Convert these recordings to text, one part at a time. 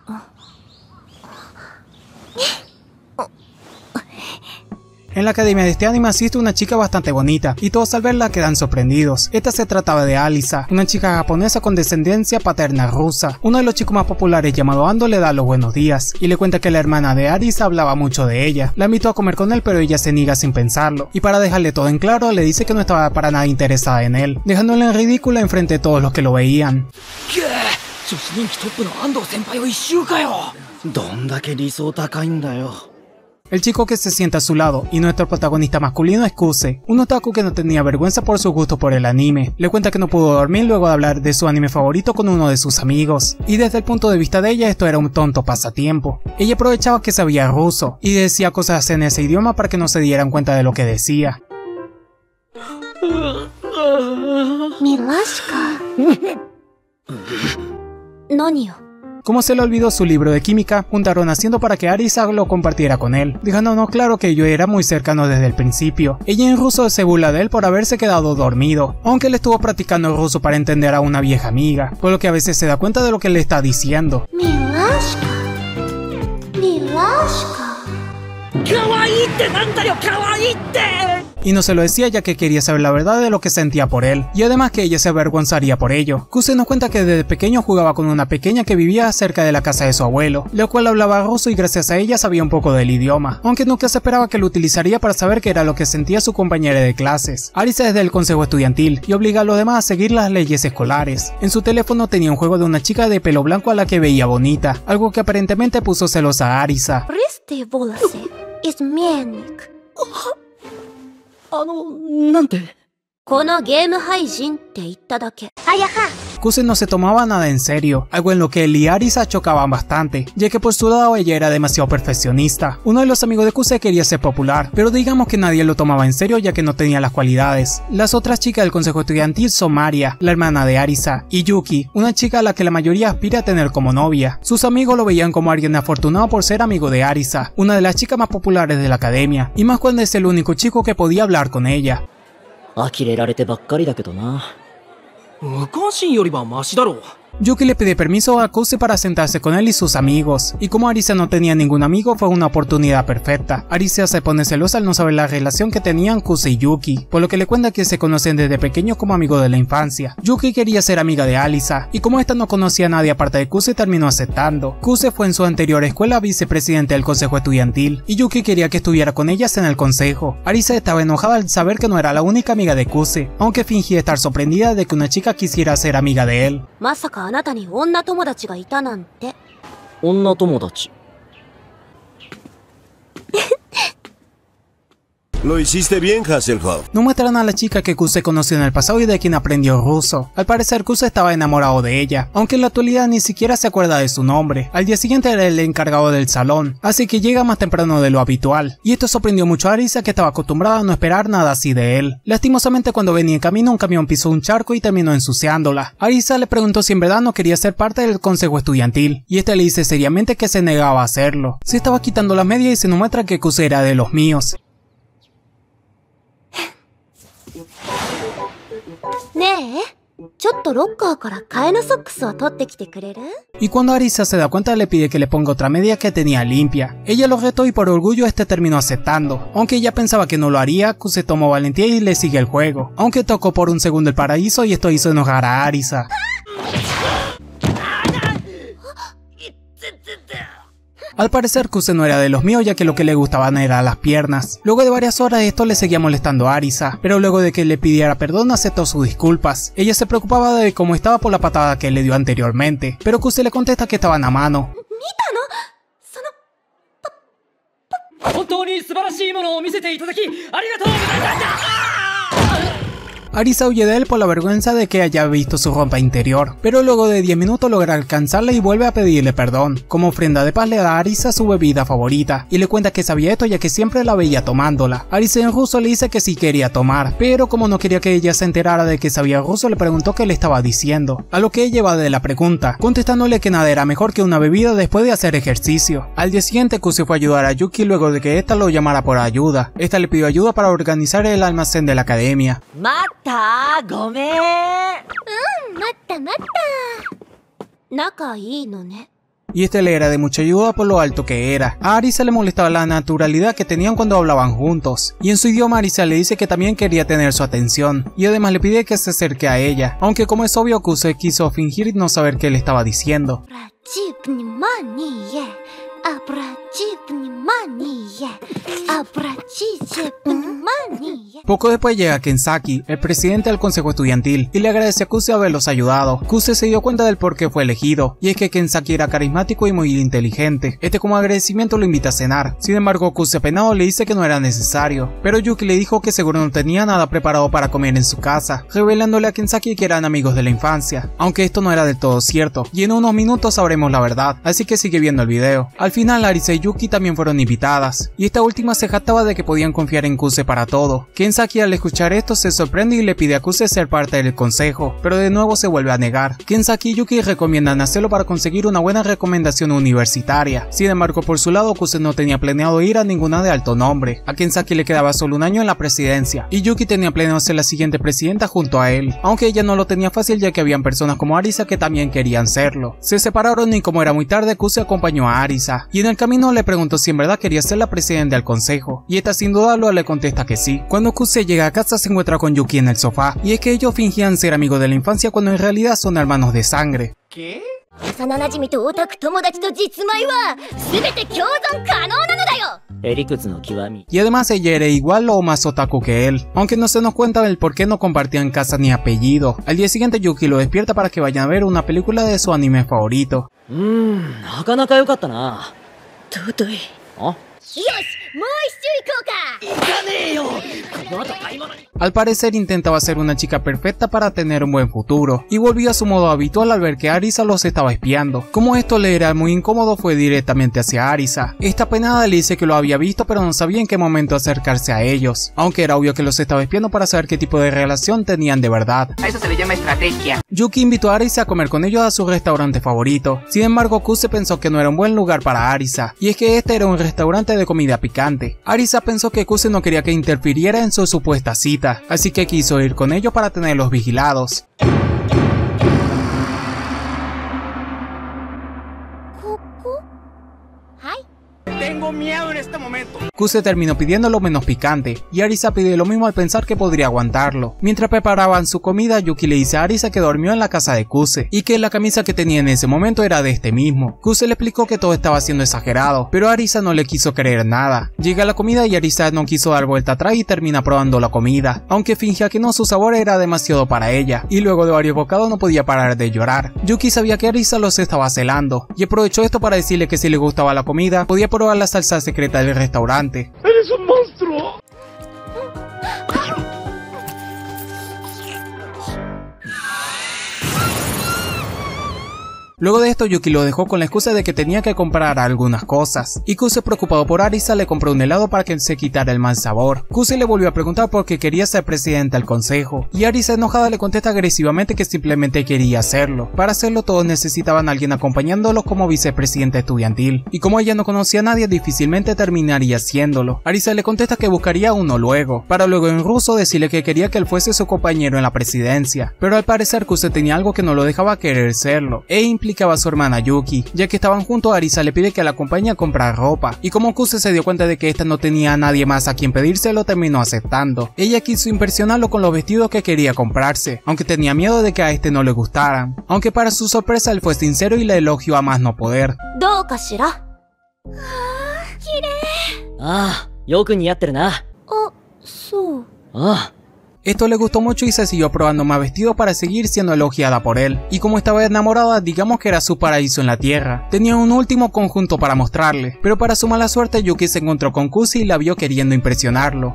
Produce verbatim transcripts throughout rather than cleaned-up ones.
En la academia de este anime asiste una chica bastante bonita, y todos al verla quedan sorprendidos. Esta se trataba de Alisa, una chica japonesa con descendencia paterna rusa. Uno de los chicos más populares llamado Ando le da los buenos días, y le cuenta que la hermana de Arisa hablaba mucho de ella. La invitó a comer con él, pero ella se niega sin pensarlo, y para dejarle todo en claro le dice que no estaba para nada interesada en él, dejándole en ridículo enfrente de todos los que lo veían. El chico que se sienta a su lado y nuestro protagonista masculino es Kuse, un otaku que no tenía vergüenza por su gusto por el anime. Le cuenta que no pudo dormir luego de hablar de su anime favorito con uno de sus amigos, y desde el punto de vista de ella esto era un tonto pasatiempo. Ella aprovechaba que sabía ruso y decía cosas en ese idioma para que no se dieran cuenta de lo que decía. Milashka. Nonio. Como se le olvidó su libro de química, juntaron haciendo para que Arisa lo compartiera con él, dejándonos claro que ellos era muy cercano desde el principio. Ella en ruso se burla de él por haberse quedado dormido, aunque él estuvo practicando ruso para entender a una vieja amiga, por lo que a veces se da cuenta de lo que le está diciendo. Milashka. Milashka. Y no se lo decía ya que quería saber la verdad de lo que sentía por él, y además que ella se avergonzaría por ello. Kuse nos cuenta que desde pequeño jugaba con una pequeña que vivía cerca de la casa de su abuelo, la cual hablaba ruso y gracias a ella sabía un poco del idioma, aunque nunca se esperaba que lo utilizaría para saber qué era lo que sentía su compañera de clases. Arisa es del consejo estudiantil y obliga a los demás a seguir las leyes escolares. En su teléfono tenía un juego de una chica de pelo blanco a la que veía bonita, algo que aparentemente puso celosa a Arisa. Es Miennik. あの、なんて。 このゲーム配信って言っただけ。あやは。 Kuse no se tomaba nada en serio, algo en lo que él y Arisa chocaban bastante, ya que por su lado ella era demasiado perfeccionista. Uno de los amigos de Kuse quería ser popular, pero digamos que nadie lo tomaba en serio ya que no tenía las cualidades. Las otras chicas del consejo estudiantil son Maria, la hermana de Arisa, y Yuki, una chica a la que la mayoría aspira a tener como novia. Sus amigos lo veían como alguien afortunado por ser amigo de Arisa, una de las chicas más populares de la academia, y más cuando es el único chico que podía hablar con ella. 呆れられてばっかりだけどな。無関心よりはマシだろう。 Yuki le pide permiso a Kuse para sentarse con él y sus amigos, y como Arisa no tenía ningún amigo fue una oportunidad perfecta. Arisa se pone celosa al no saber la relación que tenían Kuse y Yuki, por lo que le cuenta que se conocen desde pequeños como amigos de la infancia. Yuki quería ser amiga de Alisa, y como esta no conocía a nadie aparte de Kuse terminó aceptando. Kuse fue en su anterior escuela vicepresidente del consejo estudiantil, y Yuki quería que estuviera con ellas en el consejo. Arisa estaba enojada al saber que no era la única amiga de Kuse, aunque fingía estar sorprendida de que una chica quisiera ser amiga de él. あなたに女友達がいたなんて。 女友達。 Lo hiciste bien, Hasselhoff. Nos muestran a la chica que Kuse conoció en el pasado y de quien aprendió ruso. Al parecer Kuse estaba enamorado de ella, aunque en la actualidad ni siquiera se acuerda de su nombre. Al día siguiente era el encargado del salón, así que llega más temprano de lo habitual. Y esto sorprendió mucho a Arisa, que estaba acostumbrada a no esperar nada así de él. Lastimosamente cuando venía en camino un camión pisó un charco y terminó ensuciándola. Arisa le preguntó si en verdad no quería ser parte del consejo estudiantil, y este le dice seriamente que se negaba a hacerlo. Se estaba quitando la media y se nos muestra que Kuse era de los míos. ねえ、ちょっとロッカーから替えのソックスを取ってきてくれる? Y cuando Arisa se da cuenta le pide que le ponga otra media que tenía limpia. Ella lo retó y por orgullo este terminó aceptando. Aunque ella pensaba que no lo haría, Kuse tomó valentía y le sigue el juego. Aunque tocó por un segundo el paraíso y esto hizo enojar a Arisa. Al parecer Kuse no era de los míos ya que lo que le gustaban eran las piernas. Luego de varias horas esto le seguía molestando a Arisa, pero luego de que le pidiera perdón aceptó sus disculpas. Ella se preocupaba de cómo estaba por la patada que le dio anteriormente, pero Kuse le contesta que estaban a mano. Arisa huye de él por la vergüenza de que haya visto su ropa interior, pero luego de diez minutos logra alcanzarla y vuelve a pedirle perdón. Como ofrenda de paz le da a Arisa su bebida favorita, y le cuenta que sabía esto ya que siempre la veía tomándola. Arisa en ruso le dice que sí quería tomar, pero como no quería que ella se enterara de que sabía ruso le preguntó qué le estaba diciendo, a lo que ella va de la pregunta, contestándole que nada era mejor que una bebida después de hacer ejercicio. Al día siguiente Kuse fue a ayudar a Yuki luego de que ésta lo llamara por ayuda. Esta le pidió ayuda para organizar el almacén de la academia. ごめん。 うん、待った待った。仲いいのね。 y este le era de mucha ayuda por lo alto que era. A Arisa le molestaba la naturalidad que tenían cuando hablaban juntos, y en su idioma Arisa le dice que también quería tener su atención, y además le pide que se acerque a ella, aunque como es obvio Kuse quiso fingir no saber qué le estaba diciendo. Poco después llega Kensaki, el presidente del consejo estudiantil, y le agradece a Kuse haberlos ayudado. Kuse se dio cuenta del por qué fue elegido, y es que Kensaki era carismático y muy inteligente. Este como agradecimiento lo invita a cenar. Sin embargo, Kuse apenado le dice que no era necesario, pero Yuki le dijo que seguro no tenía nada preparado para comer en su casa, revelándole a Kensaki que eran amigos de la infancia, aunque esto no era del todo cierto, y en unos minutos sabremos la verdad, así que sigue viendo el video. Al final Arisa y Yuki también fueron invitadas, y esta última se jactaba de que podían confiar en Kuse para todo. Kensaki al escuchar esto se sorprende y le pide a Kuse ser parte del consejo, pero de nuevo se vuelve a negar. Kensaki y Yuki recomiendan hacerlo para conseguir una buena recomendación universitaria. Sin embargo, por su lado Kuse no tenía planeado ir a ninguna de alto nombre. A Kensaki le quedaba solo un año en la presidencia, y Yuki tenía planeado ser la siguiente presidenta junto a él, aunque ella no lo tenía fácil ya que habían personas como Arisa que también querían serlo. Se separaron y como era muy tarde Kuse acompañó a Arisa, y en el camino le preguntó si en verdad quería ser la presidenta del consejo, y esta sin dudarlo le contesta que sí. Cuando Kuse llega a casa se encuentra con Yuki en el sofá, y es que ellos fingían ser amigos de la infancia cuando en realidad son hermanos de sangre. ¿Qué? Y además ella era igual o más otaku que él, aunque no se nos cuenta el por qué no compartían casa ni apellido. Al día siguiente Yuki lo despierta para que vayan a ver una película de su anime favorito. Mmm, nakanaka yokatta na. Totoi. ¿Ah? Al parecer intentaba ser una chica perfecta para tener un buen futuro, y volvió a su modo habitual al ver que Arisa los estaba espiando. Como esto le era muy incómodo, fue directamente hacia Arisa. Esta penada le dice que lo había visto pero no sabía en qué momento acercarse a ellos, aunque era obvio que los estaba espiando para saber qué tipo de relación tenían de verdad. A eso se le llama estrategia. Yuki invitó a Arisa a comer con ellos a su restaurante favorito. Sin embargo, Kuse pensó que no era un buen lugar para Arisa, y es que este era un restaurante de comida picante. Arisa pensó que Kuse no quería que interfiriera en su supuesta cita, así que quiso ir con ellos para tenerlos vigilados. Tengo miedo en este momento. Kuse terminó pidiendo lo menos picante, y Arisa pidió lo mismo al pensar que podría aguantarlo. Mientras preparaban su comida, Yuki le dice a Arisa que durmió en la casa de Kuse, y que la camisa que tenía en ese momento era de este mismo. Kuse le explicó que todo estaba siendo exagerado, pero Arisa no le quiso creer nada. Llega la comida y Arisa no quiso dar vuelta atrás y termina probando la comida, aunque fingía que no, su sabor era demasiado para ella, y luego de varios bocados no podía parar de llorar. Yuki sabía que Arisa los estaba celando, y aprovechó esto para decirle que si le gustaba la comida, podía probar la salsa secreta del restaurante. ¡Eres un monstruo! Luego de esto Yuki lo dejó con la excusa de que tenía que comprar algunas cosas, y Kuse, preocupado por Arisa, le compró un helado para que se quitara el mal sabor. Kuse le volvió a preguntar por qué quería ser presidenta del consejo, y Arisa enojada le contesta agresivamente que simplemente quería hacerlo. Para hacerlo todos necesitaban a alguien acompañándolos como vicepresidenta estudiantil, y como ella no conocía a nadie difícilmente terminaría haciéndolo. Arisa le contesta que buscaría uno luego, para luego en ruso decirle que quería que él fuese su compañero en la presidencia, pero al parecer Kuse tenía algo que no lo dejaba querer serlo, e implicaba a su hermana Yuki. Ya que estaban juntos, Arisa le pide que la acompañe a comprar ropa, y como Kuse se dio cuenta de que esta no tenía a nadie más a quien pedírselo, terminó aceptando. Ella quiso impresionarlo con los vestidos que quería comprarse, aunque tenía miedo de que a este no le gustaran, aunque para su sorpresa él fue sincero y le elogió a más no poder. Ah, yoku niatte na. Ah, so. Ah. Esto le gustó mucho y se siguió probando más vestidos para seguir siendo elogiada por él, y como estaba enamorada, digamos que era su paraíso en la tierra. Tenía un último conjunto para mostrarle, pero para su mala suerte Yuki se encontró con Kuse y la vio queriendo impresionarlo.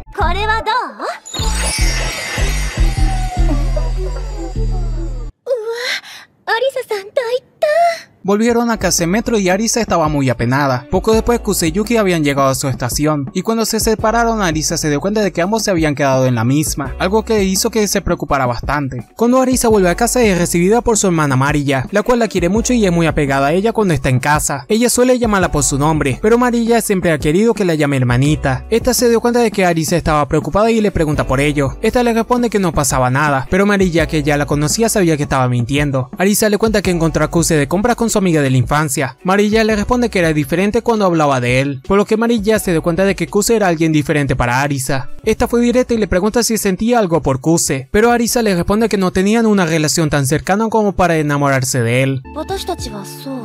Arisa-san, Volvieron a casa en metro y Arisa estaba muy apenada. Poco después Kuse y Yuki habían llegado a su estación, y cuando se separaron Arisa se dio cuenta de que ambos se habían quedado en la misma, algo que hizo que se preocupara bastante. Cuando Arisa vuelve a casa es recibida por su hermana Mariya, la cual la quiere mucho y es muy apegada a ella cuando está en casa. Ella suele llamarla por su nombre, pero Mariya siempre ha querido que la llame hermanita. Esta se dio cuenta de que Arisa estaba preocupada y le pregunta por ello. Esta le responde que no pasaba nada, pero Mariya, que ya la conocía, sabía que estaba mintiendo. Arisa le cuenta que encontró a Kuse de compras con su amiga de la infancia. Marilla le responde que era diferente cuando hablaba de él, por lo que Marilla se dio cuenta de que Kuse era alguien diferente para Arisa. Esta fue directa y le pregunta si sentía algo por Kuse, pero Arisa le responde que no tenían una relación tan cercana como para enamorarse de él. 私たちはそう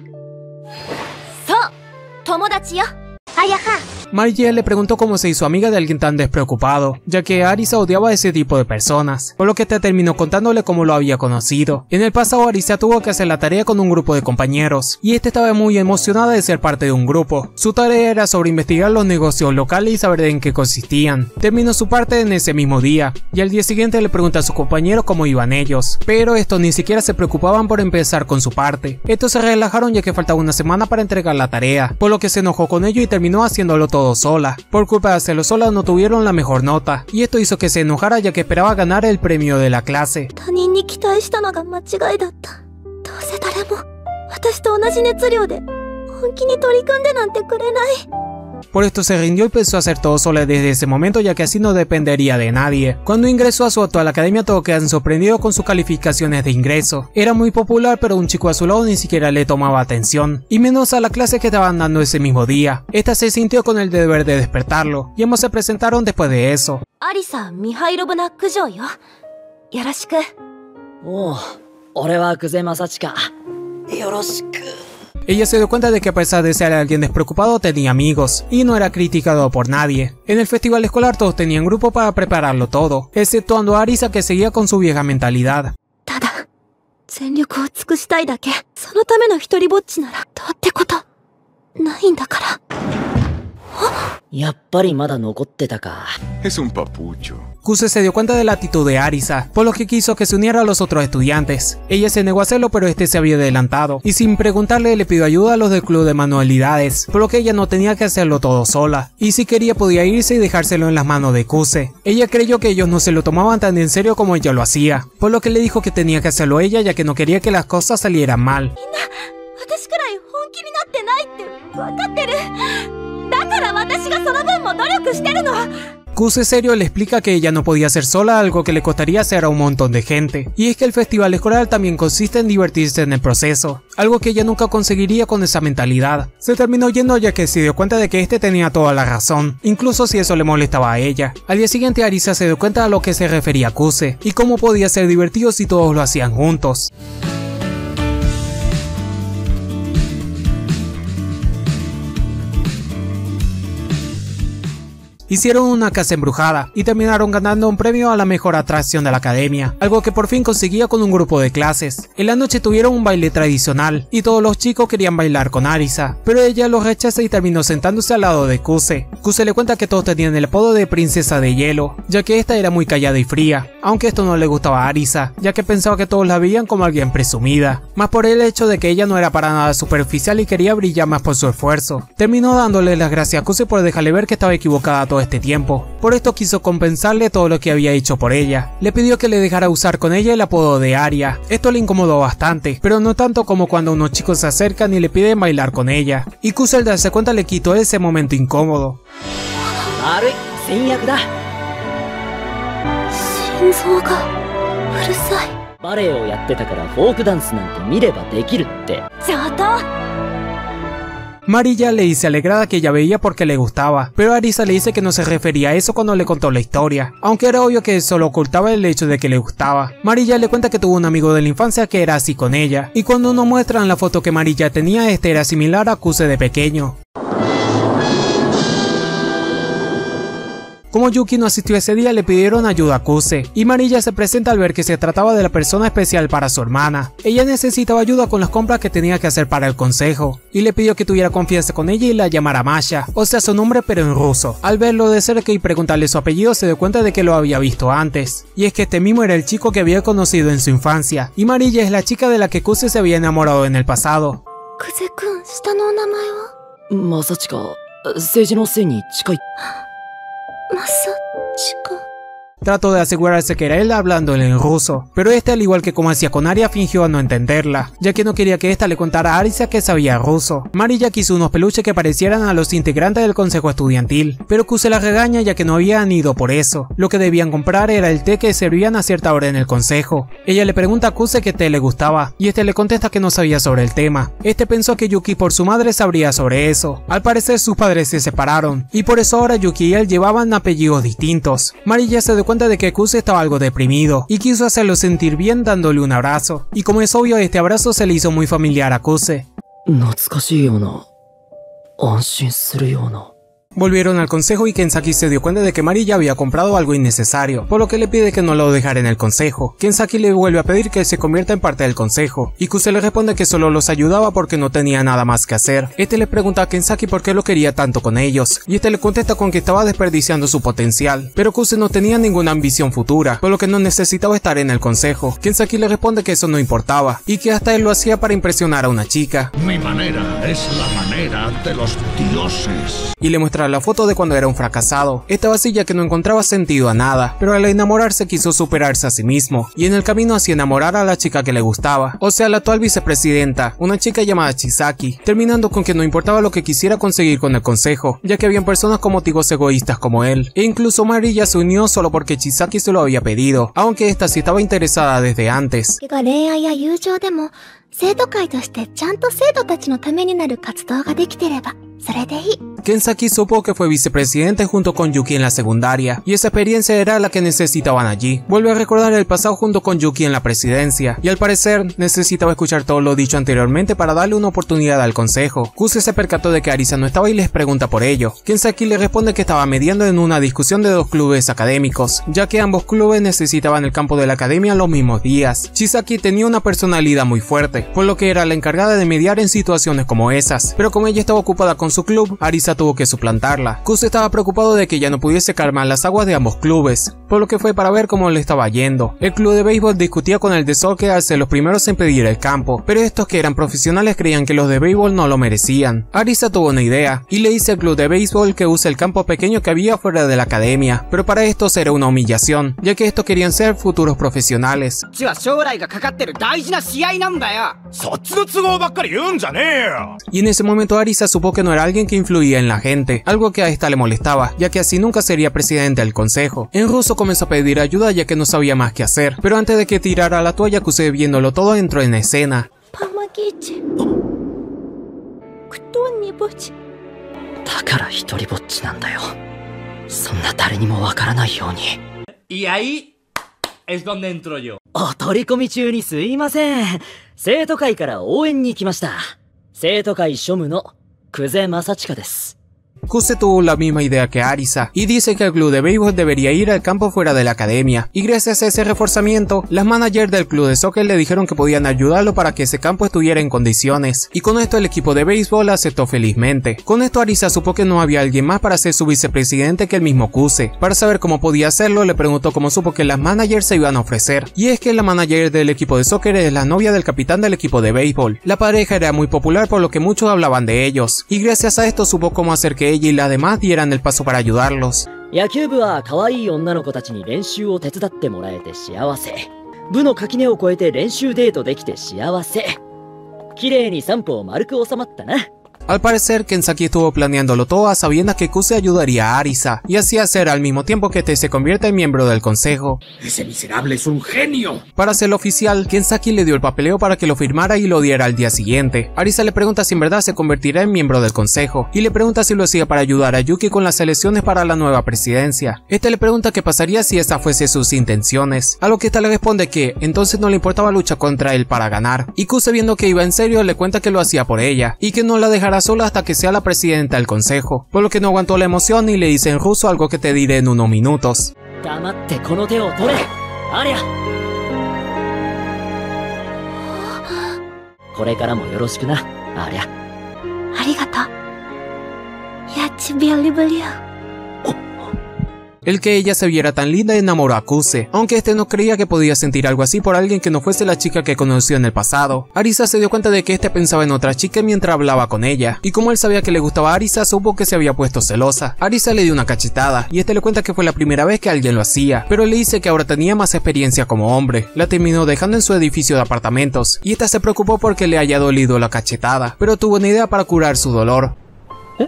そう友達よあやは Marilla le preguntó cómo se hizo amiga de alguien tan despreocupado, ya que Arisa odiaba a ese tipo de personas, por lo que esta terminó contándole cómo lo había conocido. En el pasado Arisa tuvo que hacer la tarea con un grupo de compañeros, y esta estaba muy emocionada de ser parte de un grupo. Su tarea era sobre investigar los negocios locales y saber en qué consistían. Terminó su parte en ese mismo día, y al día siguiente le pregunta a sus compañeros cómo iban ellos, pero estos ni siquiera se preocupaban por empezar con su parte. Estos se relajaron ya que faltaba una semana para entregar la tarea, por lo que se enojó con ellos y terminó haciéndolo todo sola. Por culpa de hacerlo sola no tuvieron la mejor nota, y esto hizo que se enojara ya que esperaba ganar el premio de la clase. 他人に期待したのが間違いだったどうせ誰も私と同じ熱量で本気に取り組んでなんてくれない Por esto se rindió y pensó hacer todo sola desde ese momento, ya que así no dependería de nadie. Cuando ingresó a su actual academia todos quedan sorprendidos con sus calificaciones de ingreso. Era muy popular, pero un chico a su lado ni siquiera le tomaba atención, y menos a la clase que estaban dando ese mismo día. Esta se sintió con el deber de despertarlo, y ambos se presentaron después de eso. アリサ・ミハイロブナ九条よよろしくおう、俺は久世正親。よろしく。 Ella se dio cuenta de que a pesar de ser alguien despreocupado tenía amigos, y no era criticado por nadie. En el festival escolar todos tenían grupo para prepararlo todo, exceptuando a Arisa que seguía con su vieja mentalidad. ただ全力を尽くしたいだけそのための一人ぼっちならどうってことないんだからやっぱりまだ残ってたか。 Es un papucho. Kuse se dio cuenta de la actitud de Arisa, por lo que quiso que se uniera a los otros estudiantes. Ella se negó a hacerlo, pero este se había adelantado, y sin preguntarle le pidió ayuda a los del club de manualidades, por lo que ella no tenía que hacerlo todo sola, y si quería podía irse y dejárselo en las manos de Kuse. Ella creyó que ellos no se lo tomaban tan en serio como ella lo hacía, por lo que le dijo que tenía que hacerlo ella, ya que no quería que las cosas salieran mal. 私くらい本気になってないって分かってるだから私がその分も努力してるの Kuse serio le explica que ella no podía hacer sola algo que le costaría hacer a un montón de gente, y es que el festival escolar también consiste en divertirse en el proceso, algo que ella nunca conseguiría con esa mentalidad. Se terminó yendo ya que se dio cuenta de que este tenía toda la razón, incluso si eso le molestaba a ella. Al día siguiente Arisa se dio cuenta a lo que se refería Kuse, y cómo podía ser divertido si todos lo hacían juntos. Hicieron una casa embrujada y terminaron ganando un premio a la mejor atracción de la academia, algo que por fin conseguía con un grupo de clases. En la noche tuvieron un baile tradicional y todos los chicos querían bailar con Arisa, pero ella los rechaza y terminó sentándose al lado de Kuse. Kuse le cuenta que todos tenían el apodo de princesa de hielo, ya que esta era muy callada y fría, aunque esto no le gustaba a Arisa, ya que pensaba que todos la veían como alguien presumida, más por el hecho de que ella no era para nada superficial y quería brillar más por su esfuerzo. Terminó dándole las gracias a Kuse por dejarle ver que estaba equivocada todo este tiempo. Por esto quiso compensarle todo lo que había hecho por ella. Le pidió que le dejara usar con ella el apodo de Aria. Esto le incomodó bastante, pero no tanto como cuando unos chicos se acercan y le piden bailar con ella. Y Kuse al darse cuenta le quitó ese momento incómodo. 悪い、戦略だ。 心臓がうるさいバレエをやってたからフォークダンスなんて見ればできるって。 上等 Marilla le dice alegrada que ella veía porque le gustaba, pero Arisa le dice que no se refería a eso cuando le contó la historia, aunque era obvio que solo ocultaba el hecho de que le gustaba. Marilla le cuenta que tuvo un amigo de la infancia que era así con ella, y cuando nos muestran la foto que Marilla tenía, este era similar a Kuse de pequeño. Como Yuki no asistió ese día, le pidieron ayuda a Kuse, y Marilla se presenta al ver que se trataba de la persona especial para su hermana. Ella necesitaba ayuda con las compras que tenía que hacer para el consejo, y le pidió que tuviera confianza con ella y la llamara Masha, o sea su nombre pero en ruso. Al verlo de cerca y preguntarle su apellido se dio cuenta de que lo había visto antes, y es que este mismo era el chico que había conocido en su infancia, y Marilla es la chica de la que Kuse se había enamorado en el pasado. Kuse-kun, ¿下のお名前は正親、政治のせいに近い。 まさちか Trató de asegurarse que era él hablando en ruso, pero este, al igual que como hacía con Aria, fingió no entenderla, ya que no quería que ésta le contara a Arisa que sabía ruso. Marilla quiso unos peluches que parecieran a los integrantes del consejo estudiantil, pero Kuse la regaña ya que no habían ido por eso. Lo que debían comprar era el té que servían a cierta hora en el consejo. Ella le pregunta a Kuse qué té le gustaba, y este le contesta que no sabía sobre el tema. Este pensó que Yuki por su madre sabría sobre eso. Al parecer sus padres se separaron, y por eso ahora Yuki y él llevaban apellidos distintos. Marilla se dio cuenta de que Kuse estaba algo deprimido, y quiso hacerlo sentir bien dándole un abrazo, y como es obvio este abrazo se le hizo muy familiar a Kuse. Volvieron al consejo y Kensaki se dio cuenta de que Marilla había comprado algo innecesario, por lo que le pide que no lo dejara en el consejo. Kensaki le vuelve a pedir que se convierta en parte del consejo, y Kuse le responde que solo los ayudaba porque no tenía nada más que hacer. Este le pregunta a Kensaki por qué lo quería tanto con ellos, y este le contesta con que estaba desperdiciando su potencial, pero Kuse no tenía ninguna ambición futura, por lo que no necesitaba estar en el consejo. Kensaki le responde que eso no importaba, y que hasta él lo hacía para impresionar a una chica. Mi manera es la manera de los dioses. Y le muestra la foto de cuando era un fracasado. Estaba así ya que no encontraba sentido a nada, pero al enamorarse quiso superarse a sí mismo, y en el camino hacía enamorar a la chica que le gustaba, o sea la actual vicepresidenta, una chica llamada Chisaki, terminando con que no importaba lo que quisiera conseguir con el consejo, ya que habían personas con motivos egoístas como él, e incluso Marilla se unió solo porque Chisaki se lo había pedido, aunque esta sí estaba interesada desde antes. Kensaki supo que fue vicepresidente junto con Yuki en la secundaria, y esa experiencia era la que necesitaban allí. Vuelve a recordar el pasado junto con Yuki en la presidencia, y al parecer necesitaba escuchar todo lo dicho anteriormente para darle una oportunidad al consejo. Kuse se percató de que Arisa no estaba y les pregunta por ello. Kensaki le responde que estaba mediando en una discusión de dos clubes académicos, ya que ambos clubes necesitaban el campo de la academia los mismos días. Chisaki tenía una personalidad muy fuerte, por lo que era la encargada de mediar en situaciones como esas, pero como ella estaba ocupada con su club, Arisa tuvo que suplantarla. Kuse estaba preocupado de que ya no pudiese calmar las aguas de ambos clubes, por lo que fue para ver cómo le estaba yendo. El club de béisbol discutía con el de soccer al ser los primeros en pedir el campo, pero estos que eran profesionales creían que los de béisbol no lo merecían. Arisa tuvo una idea, y le dice al club de béisbol que use el campo pequeño que había fuera de la academia, pero para estos era una humillación, ya que estos querían ser futuros profesionales. Y en ese momento Arisa supo que no era alguien que influía en la gente, algo que a esta le molestaba, ya que así nunca sería presidente del consejo. En ruso comenzó a pedir ayuda ya que no sabía más qué hacer, pero antes de que tirara la toalla, Kuse viéndolo todo entró en escena. Y ahí es donde entro yo. お取り込み中にすいません。生徒会から応援に来ました。生徒会庶務の久世正親です。 Kuse tuvo la misma idea que Arisa, y dice que el club de béisbol debería ir al campo fuera de la academia, y gracias a ese reforzamiento, las managers del club de soccer le dijeron que podían ayudarlo para que ese campo estuviera en condiciones, y con esto el equipo de béisbol aceptó felizmente. Con esto Arisa supo que no había alguien más para ser su vicepresidente que el mismo Kuse. Para saber cómo podía hacerlo, le preguntó cómo supo que las managers se iban a ofrecer, y es que la manager del equipo de soccer es la novia del capitán del equipo de béisbol. La pareja era muy popular por lo que muchos hablaban de ellos, y gracias a esto supo cómo hacer que ella y las demás dieran el paso para ayudarlos. 野球部は可愛い女の子たちに練習を手伝ってもらえて幸せ。部の垣根を越えて練習デートできて幸せ。綺麗に三歩丸く収まったな。 Al parecer, Kensaki estuvo planeándolo todo a sabiendas que Kuse ayudaría a Arisa, y así hacer al mismo tiempo que este se convierta en miembro del consejo. Ese miserable es un genio. Para hacerlo oficial, Kensaki le dio el papeleo para que lo firmara y lo diera al día siguiente. Arisa le pregunta si en verdad se convertirá en miembro del consejo, y le pregunta si lo hacía para ayudar a Yuki con las elecciones para la nueva presidencia. Este le pregunta qué pasaría si esas fuesen sus intenciones, a lo que esta le responde que entonces no le importaba luchar contra él para ganar, y Kuse, viendo que iba en serio, le cuenta que lo hacía por ella, y que no la dejará sola hasta que sea la presidenta del consejo, por lo que no aguantó la emoción y le dice en ruso algo que te diré en unos minutos. El que ella se viera tan linda enamoró a Kuse, aunque este no creía que podía sentir algo así por alguien que no fuese la chica que conoció en el pasado. Arisa se dio cuenta de que este pensaba en otra chica mientras hablaba con ella, y como él sabía que le gustaba a Arisa, supo que se había puesto celosa. Arisa le dio una cachetada, y este le cuenta que fue la primera vez que alguien lo hacía, pero le dice que ahora tenía más experiencia como hombre. La terminó dejando en su edificio de apartamentos, y esta se preocupó porque le haya dolido la cachetada, pero tuvo una idea para curar su dolor. ¿Eh?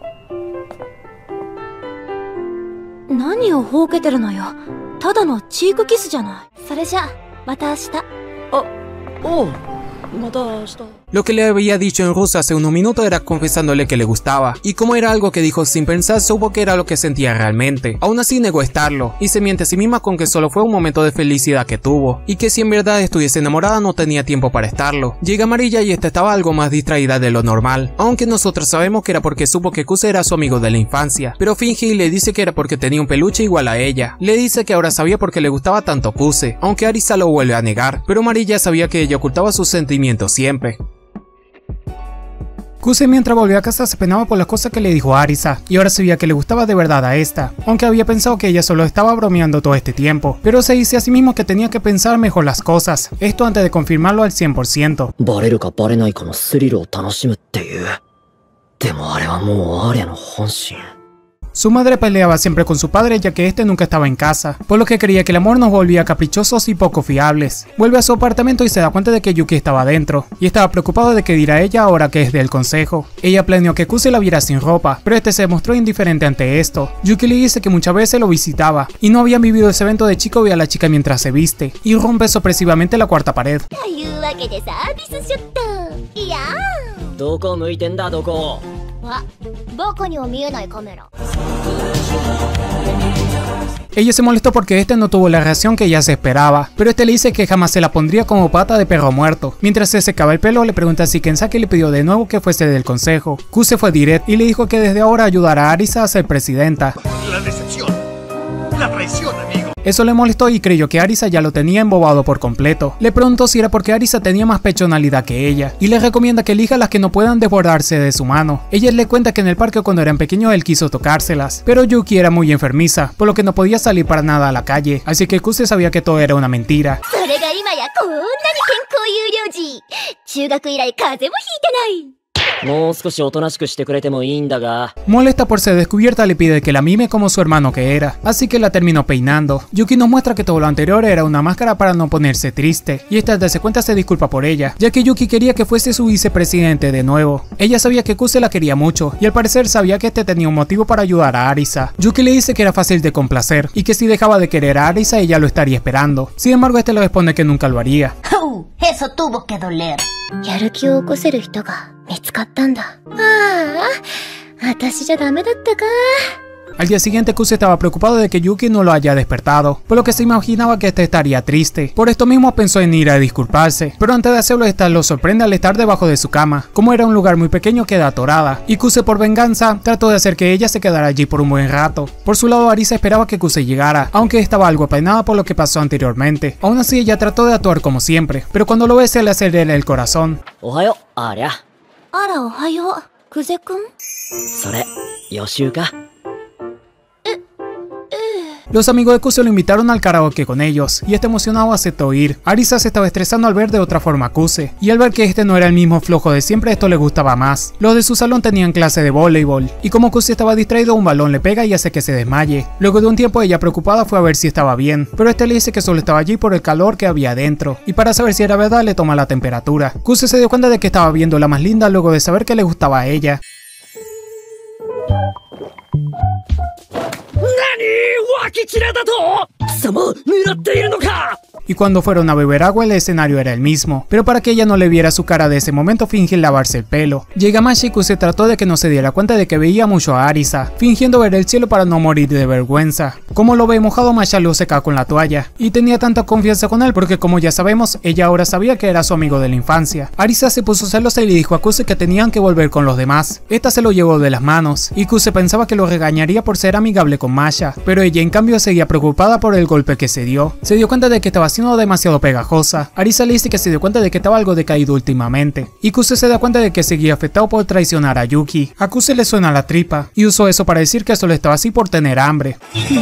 何をほうけてるのよ。ただのチークキスじゃない。それじゃあ、また明日。 あ、おう。また明日。 Lo que le había dicho en ruso hace unos minutos era confesándole que le gustaba, y como era algo que dijo sin pensar, supo que era lo que sentía realmente. Aún así negó estarlo, y se miente a sí misma con que solo fue un momento de felicidad que tuvo, y que si en verdad estuviese enamorada no tenía tiempo para estarlo. Llega Amarilla y esta estaba algo más distraída de lo normal, aunque nosotros sabemos que era porque supo que Kuse era su amigo de la infancia, pero finge y le dice que era porque tenía un peluche igual a ella. Le dice que ahora sabía por qué le gustaba tanto Kuse, aunque Arisa lo vuelve a negar, pero Amarilla sabía que ella ocultaba sus sentimientos siempre. Kuse mientras volvió a casa se penaba por las cosas que le dijo a Arisa, y ahora sabía que le gustaba de verdad a esta, aunque había pensado que ella solo estaba bromeando todo este tiempo, pero se dice a sí mismo que tenía que pensar mejor las cosas, esto antes de confirmarlo al cien por ciento. Su madre peleaba siempre con su padre ya que este nunca estaba en casa, por lo que creía que el amor nos volvía caprichosos y poco fiables. Vuelve a su apartamento y se da cuenta de que Yuki estaba dentro, y estaba preocupado de qué dirá ella ahora que es del consejo. Ella planeó que Kuse la viera sin ropa, pero este se mostró indiferente ante esto. Yuki le dice que muchas veces lo visitaba, y no habían vivido ese evento de chico ve a la chica mientras se viste, y rompe sorpresivamente la cuarta pared. Ella se molestó porque este no tuvo la reacción que ella se esperaba, pero este le dice que jamás se la pondría como pata de perro muerto. Mientras se secaba el pelo, le pregunta si Kensaki le pidió de nuevo que fuese del consejo. Kuse fue directo y le dijo que desde ahora ayudará a Arisa a ser presidenta. La decepción, la traición, amigo. Eso le molestó y creyó que Arisa ya lo tenía embobado por completo. Le preguntó si era porque Arisa tenía más personalidad que ella, y le recomienda que elija las que no puedan desbordarse de su mano. Ella le cuenta que en el parque cuando eran pequeños él quiso tocárselas, pero Yuki era muy enfermiza, por lo que no podía salir para nada a la calle, así que Kuse sabía que todo era una mentira. Molesta por ser descubierta, le pide que la mime como su hermano que era, así que la terminó peinando. Yuki nos muestra que todo lo anterior era una máscara para no ponerse triste, y esta al darse cuenta se disculpa por ella, ya que Yuki quería que fuese su vicepresidente de nuevo. Ella sabía que Kuse la quería mucho, y al parecer sabía que este tenía un motivo para ayudar a Arisa. Yuki le dice que era fácil de complacer, y que si dejaba de querer a Arisa ella lo estaría esperando. Sin embargo, este le responde que nunca lo haría. ¡Oh! Eso tuvo que doler. やる気を起こせる人が見つかったんだ。ああ、私じゃダメだったか。 Al día siguiente Kuse estaba preocupado de que Yuki no lo haya despertado, por lo que se imaginaba que este estaría triste. Por esto mismo pensó en ir a disculparse, pero antes de hacerlo esta lo sorprende al estar debajo de su cama. Como era un lugar muy pequeño queda atorada, y Kuse por venganza trató de hacer que ella se quedara allí por un buen rato. Por su lado Arisa esperaba que Kuse llegara, aunque estaba algo apenada por lo que pasó anteriormente. Aún así ella trató de actuar como siempre, pero cuando lo ve se le acelera el corazón. Ohayo, Aria. Ara, ohayo, Kuse-kun. Sore, Yoshio-ka. Los amigos de Kuse lo invitaron al karaoke con ellos, y este emocionado aceptó ir. Arisa se estaba estresando al ver de otra forma a Kuse, y al ver que este no era el mismo flojo de siempre, esto le gustaba más. Los de su salón tenían clase de voleibol, y como Kuse estaba distraído, un balón le pega y hace que se desmaye. Luego de un tiempo ella preocupada fue a ver si estaba bien, pero este le dice que solo estaba allí por el calor que había dentro, y para saber si era verdad le toma la temperatura. Kuse se dio cuenta de que estaba viendo la más linda luego de saber que le gustaba a ella. Y cuando fueron a beber agua el escenario era el mismo, pero para que ella no le viera su cara de ese momento finge lavarse el pelo. Llega Masha y Kuse trató de que no se diera cuenta de que veía mucho a Arisa, fingiendo ver el cielo para no morir de vergüenza. Como lo ve mojado, Masha lo seca con la toalla, y tenía tanta confianza con él porque como ya sabemos, ella ahora sabía que era su amigo de la infancia. Arisa se puso celosa y le dijo a Kuse que tenían que volver con los demás. Esta se lo llevó de las manos, y Kuse pensaba que lo regañaría por ser amigable con Masha, pero ella en cambio seguía preocupada por el golpe que se dio. Se dio cuenta de que estaba siendo demasiado pegajosa. Arisa le dice que se dio cuenta de que estaba algo decaído últimamente, y Kuse se da cuenta de que seguía afectado por traicionar a Yuki. A Kuse le suena la tripa, y usó eso para decir que solo estaba así por tener hambre.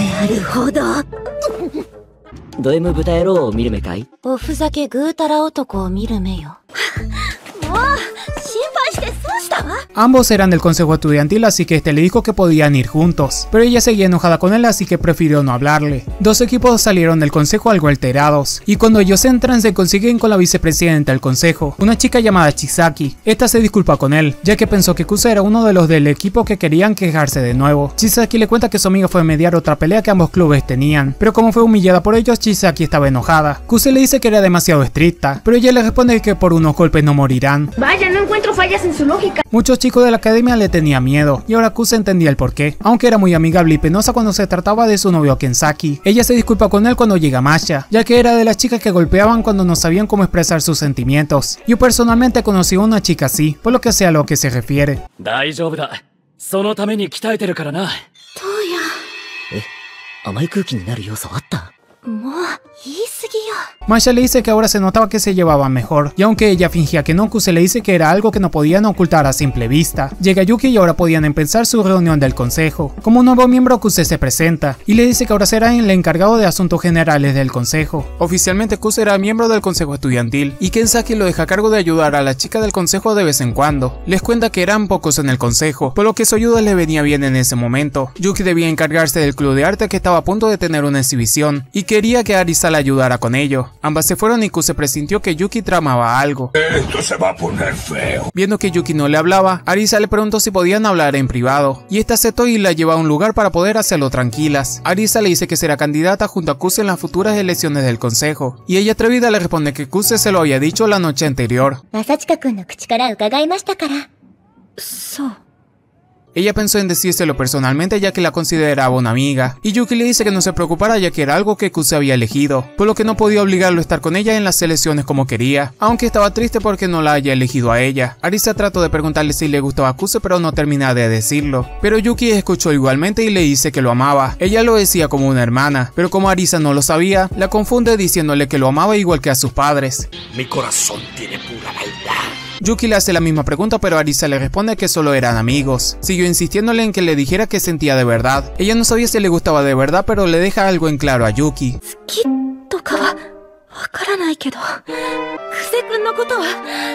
ド M 豚野郎を見る目かい？ おふざけぐうたら男を見る目よ。もう心配して損したわ。 Ambos eran del consejo estudiantil, así que este le dijo que podían ir juntos, pero ella seguía enojada con él, así que prefirió no hablarle. Dos equipos salieron del consejo algo alterados, y cuando ellos entran se consiguen con la vicepresidenta del consejo, una chica llamada Chisaki. Esta se disculpa con él, ya que pensó que Kuse era uno de los del equipo que querían quejarse de nuevo. Chisaki le cuenta que su amiga fue a mediar otra pelea que ambos clubes tenían, pero como fue humillada por ellos, Chisaki estaba enojada. Kuse le dice que era demasiado estricta, pero ella le responde que por unos golpes no morirán. Vaya, no encuentro fallas en su lógica. Muchos chicos de la academia le tenían miedo, y ahora Kuse entendía el porqué, aunque era muy amigable y penosa cuando se trataba de su novio Kensaki. Ella se disculpa con él cuando llega Masha, ya que era de las chicas que golpeaban cuando no sabían cómo expresar sus sentimientos. Yo personalmente conocí a una chica así, por lo que sea a lo que se refiere. 大丈夫だ。そのために鍛えてるからな。 どうや。 え、甘い空気になる要素あった？ もう言い過ぎよ。 Masha le dice que ahora se notaba que se llevaban mejor, y aunque ella fingía que no, Kuse le dice que era algo que no podían ocultar a simple vista. Llega Yuki y ahora podían empezar su reunión del consejo. Como un nuevo miembro, Kuse se presenta, y le dice que ahora será el encargado de asuntos generales del consejo. Oficialmente Kuse era miembro del consejo estudiantil, y Kensaki lo deja a cargo de ayudar a la chica del consejo de vez en cuando. Les cuenta que eran pocos en el consejo, por lo que su ayuda le venía bien en ese momento. Yuki debía encargarse del club de arte que estaba a punto de tener una exhibición, y quería que Arisa la ayudara con ello. Ambas se fueron y Kuse presintió que Yuki tramaba algo. Esto se va a poner feo. Viendo que Yuki no le hablaba, Arisa le preguntó si podían hablar en privado, y esta aceptó y la lleva a un lugar para poder hacerlo tranquilas. Arisa le dice que será candidata junto a Kuse en las futuras elecciones del consejo, y ella atrevida le responde que Kuse se lo había dicho la noche anterior. 正親くんの口から伺いましたから。そう。 Ella pensó en decírselo personalmente ya que la consideraba una amiga, y Yuki le dice que no se preocupara ya que era algo que Kuse había elegido, por lo que no podía obligarlo a estar con ella en las elecciones como quería, aunque estaba triste porque no la haya elegido a ella. Arisa trató de preguntarle si le gustaba a Kuse pero no termina de decirlo, pero Yuki escuchó igualmente y le dice que lo amaba. Ella lo decía como una hermana, pero como Arisa no lo sabía, la confunde diciéndole que lo amaba igual que a sus padres. Mi corazón tiene pura maldad. Yuki le hace la misma pregunta, pero Arisa le responde que solo eran amigos. Siguió insistiéndole en que le dijera que sentía de verdad. Ella no sabía si le gustaba de verdad, pero le deja algo en claro a Yuki. 好きとかはわからないけど、クセくんのことは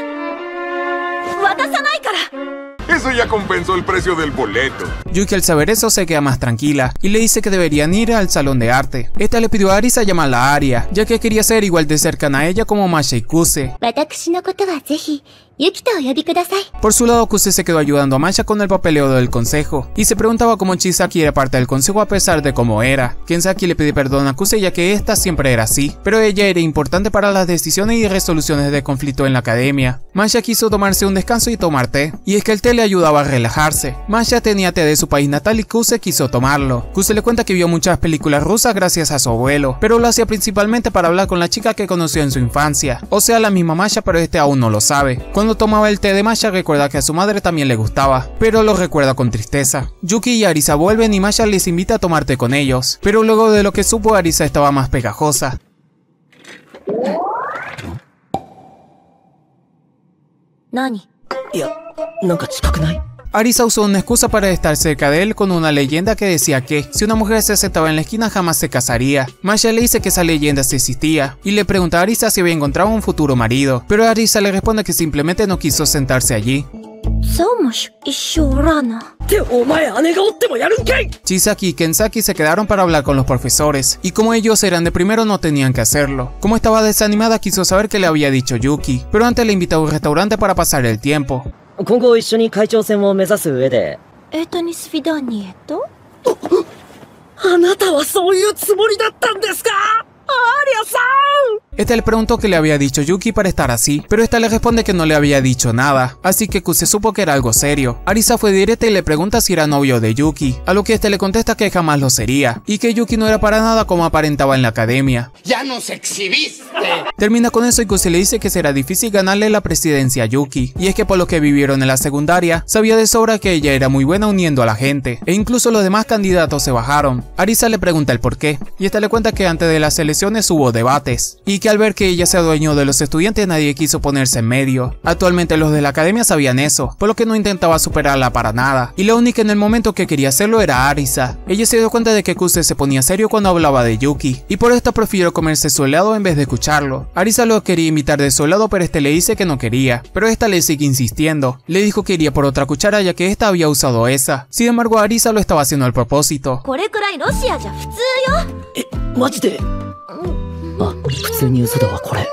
渡さないから。 Eso ya compensó el precio del boleto. Yuki al saber eso se queda más tranquila y le dice que deberían ir al salón de arte. Esta le pidió a Arisa llamarla a Aria, ya que quería ser igual de cercana a ella como Masha y Kuse. 私のことはぜひユキとお呼びください。 Por su lado, Kuse se quedó ayudando a Masha con el papeleo del consejo y se preguntaba cómo Chisaki era parte del consejo a pesar de cómo era. Kensaki le pide perdón a Kuse ya que esta siempre era así, pero ella era importante para las decisiones y resoluciones de conflicto en la academia. Masha quiso tomarse un descanso y tomar té, y es que el té le ayudaba a relajarse. Masha tenía té de su país natal y Kuse quiso tomarlo. Kuse le cuenta que vio muchas películas rusas gracias a su abuelo, pero lo hacía principalmente para hablar con la chica que conoció en su infancia, o sea la misma Masha, pero este aún no lo sabe. Cuando tomaba el té de Masha recuerda que a su madre también le gustaba, pero lo recuerda con tristeza. Yuki y Arisa vuelven y Masha les invita a tomar té con ellos, pero luego de lo que supo Arisa estaba más pegajosa. ¿Nani? いや、なんか近くない？ Arisa usó una excusa para estar cerca de él con una leyenda que decía que si una mujer se sentaba en la esquina jamás se casaría. Masha le dice que esa leyenda sí existía y le pregunta a Arisa si había encontrado un futuro marido, pero Arisa le responde que simplemente no quiso sentarse allí. Chisaki y Kensaki se quedaron para hablar con los profesores, y como ellos eran de primero no tenían que hacerlo. Como estaba desanimada quiso saber qué le había dicho Yuki, pero antes le invitó a un restaurante para pasar el tiempo. 今後一緒に会長選を目指す上で。 エータニスフィダーニエと？ あなたはそういうつもりだったんですか？アーリアさん！ Este le preguntó qué le había dicho Yuki para estar así, pero esta le responde que no le había dicho nada, así que Kuse supo que era algo serio. Arisa fue directa y le pregunta si era novio de Yuki, a lo que este le contesta que jamás lo sería, y que Yuki no era para nada como aparentaba en la academia. ¡Ya nos exhibiste! Termina con eso y Kuse le dice que será difícil ganarle la presidencia a Yuki, y es que por lo que vivieron en la secundaria, sabía de sobra que ella era muy buena uniendo a la gente, e incluso los demás candidatos se bajaron. Arisa le pregunta el por qué, y esta le cuenta que antes de las elecciones hubo debates, y que al ver que ella se adueñó de los estudiantes nadie quiso ponerse en medio. Actualmente los de la academia sabían eso, por lo que no intentaba superarla para nada, y la única en el momento que quería hacerlo era Arisa. Ella se dio cuenta de que Kuse se ponía serio cuando hablaba de Yuki, y por esto prefirió comerse su helado en vez de escucharlo. Arisa lo quería invitar de su helado, pero este le dice que no quería, pero esta le sigue insistiendo. Le dijo que iría por otra cuchara ya que esta había usado esa. Sin embargo, Arisa lo estaba haciendo al propósito. これくらいロシアじゃ普通よ。 え、マジで？あ、普通に嘘だわこれ。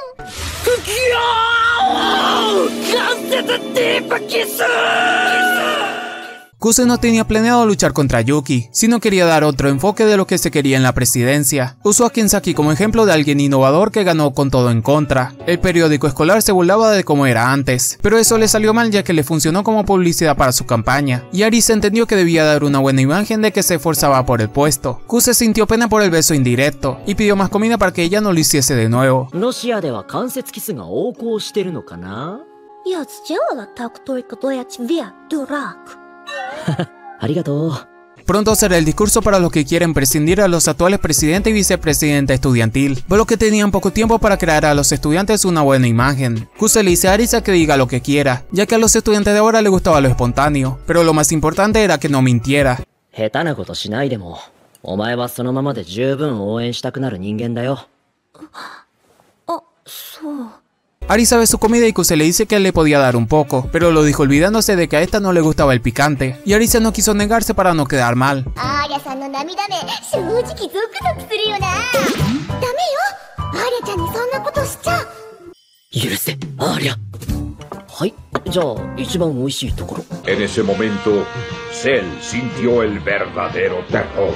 Kuse no tenía planeado luchar contra Yuki, sino quería dar otro enfoque de lo que se quería en la presidencia. Usó a Kensaki como ejemplo de alguien innovador que ganó con todo en contra. El periódico escolar se burlaba de cómo era antes, pero eso le salió mal ya que le funcionó como publicidad para su campaña, y Arisa entendió que debía dar una buena imagen de que se esforzaba por el puesto. Kuse sintió pena por el beso indirecto, y pidió más comida para que ella no lo hiciese de nuevo. ロシアでは関節キスが横行してるのかな? Я сделала так только для тебя, дурак. ありがとう。 Pronto será el discurso para los que quieren prescindir a los actuales presidente y vicepresidenta estudiantil, por lo que tenían poco tiempo para crear a los estudiantes una buena imagen. Kuse le dice a Arisa que diga lo que quiera, ya que a los estudiantes de ahora les gustaba lo espontáneo, pero lo más importante era que no mintiera. 下手なことしないでも、お前はそのままで十分応援したくなる人間だよ。 あ、そう。 Arisa ve su comida y Kuse le dice que le podía dar un poco, pero lo dijo olvidándose de que a esta no le gustaba el picante, y Arisa no quiso negarse para no quedar mal. アーリャさんの涙目、正直ゾクゾクするよな。ダメよ、アーリャちゃんにそんなことしちゃ。 許せ、アーリャ。はい、じゃあ一番美味しいところ。 En ese momento, Cell sintió el verdadero terror.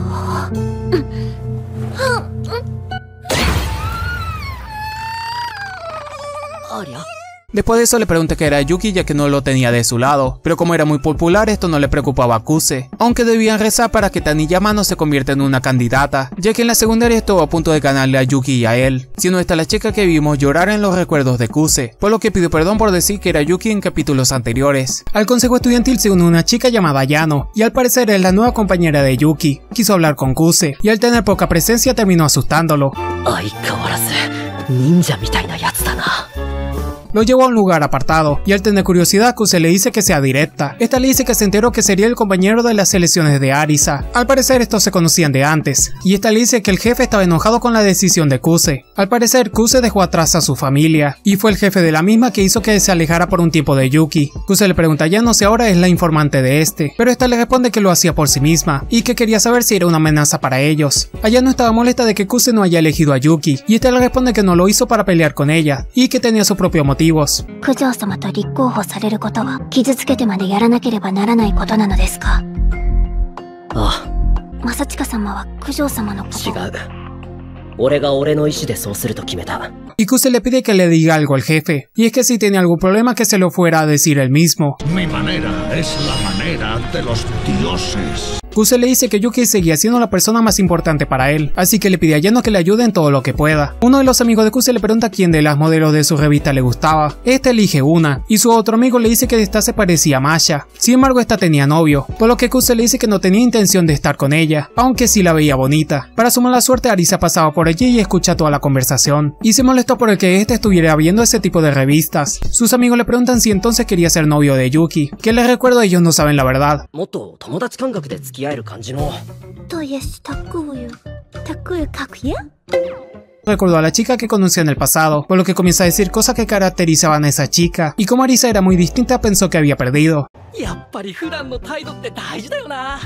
Después de eso le pregunté que era Yuki ya que no lo tenía de su lado, pero como era muy popular esto no le preocupaba a Kuse, aunque debían rezar para que Taniyama no se convierta en una candidata, ya que en la secundaria estuvo a punto de ganarle a Yuki y a él, siendo esta la chica que vimos llorar en los recuerdos de Kuse, por lo que pidió perdón por decir que era Yuki en capítulos anteriores. Al consejo estudiantil se une una chica llamada Yano, y al parecer es la nueva compañera de Yuki. Quiso hablar con Kuse, y al tener poca presencia terminó asustándolo. 相変わらず忍者みたいなやつだな。 Lo llevó a un lugar apartado, y al tener curiosidad Kuse le dice que sea directa. Esta le dice que se enteró que sería el compañero de las elecciones de Arisa. Al parecer estos se conocían de antes, y esta le dice que el jefe estaba enojado con la decisión de Kuse. Al parecer Kuse dejó atrás a su familia, y fue el jefe de la misma que hizo que se alejara por un tiempo de Yuki. Kuse le pregunta a Yano si ahora es la informante de este, pero esta le responde que lo hacía por sí misma, y que quería saber si era una amenaza para ellos. Yano estaba molesta de que Kuse no haya elegido a Yuki, y esta le responde que no lo hizo para pelear con ella, y que tenía su propio motivo. 九条様と立候補されることは傷つけてまでやらなければならないことなのですか？ ああ。 正親様は九条様のこと。違う。 俺が俺の意思でそうすると決めた。 Y Kuse le pide que le diga algo al jefe, y es que si tiene algún problema que se lo fuera a decir él mismo. Mi manera es la manera de los dioses. Kuse le dice que Yuki seguía siendo la persona más importante para él, así que le pide a Yano que le ayude en todo lo que pueda. Uno de los amigos de Kuse le pregunta quién de las modelos de su revista le gustaba. Este elige una, y su otro amigo le dice que esta se parecía a Masha. Sin embargo esta tenía novio, por lo que Kuse le dice que no tenía intención de estar con ella, aunque sí la veía bonita. Para su mala suerte Arisa pasaba por allí y escucha toda la conversación, y se molestó por el que este estuviera viendo ese tipo de revistas. Sus amigos le preguntan si entonces quería ser novio de Yuki, que les recuerdo ellos no saben la verdad. もっと友達感覚で付き合える感じの。 とесть такую, такую как я? Recordó a la chica que conocía en el pasado, por lo que comienza a decir cosas que caracterizaban a esa chica, y como Arisa era muy distinta pensó que había perdido. やっぱり普段の態度って大事だよな。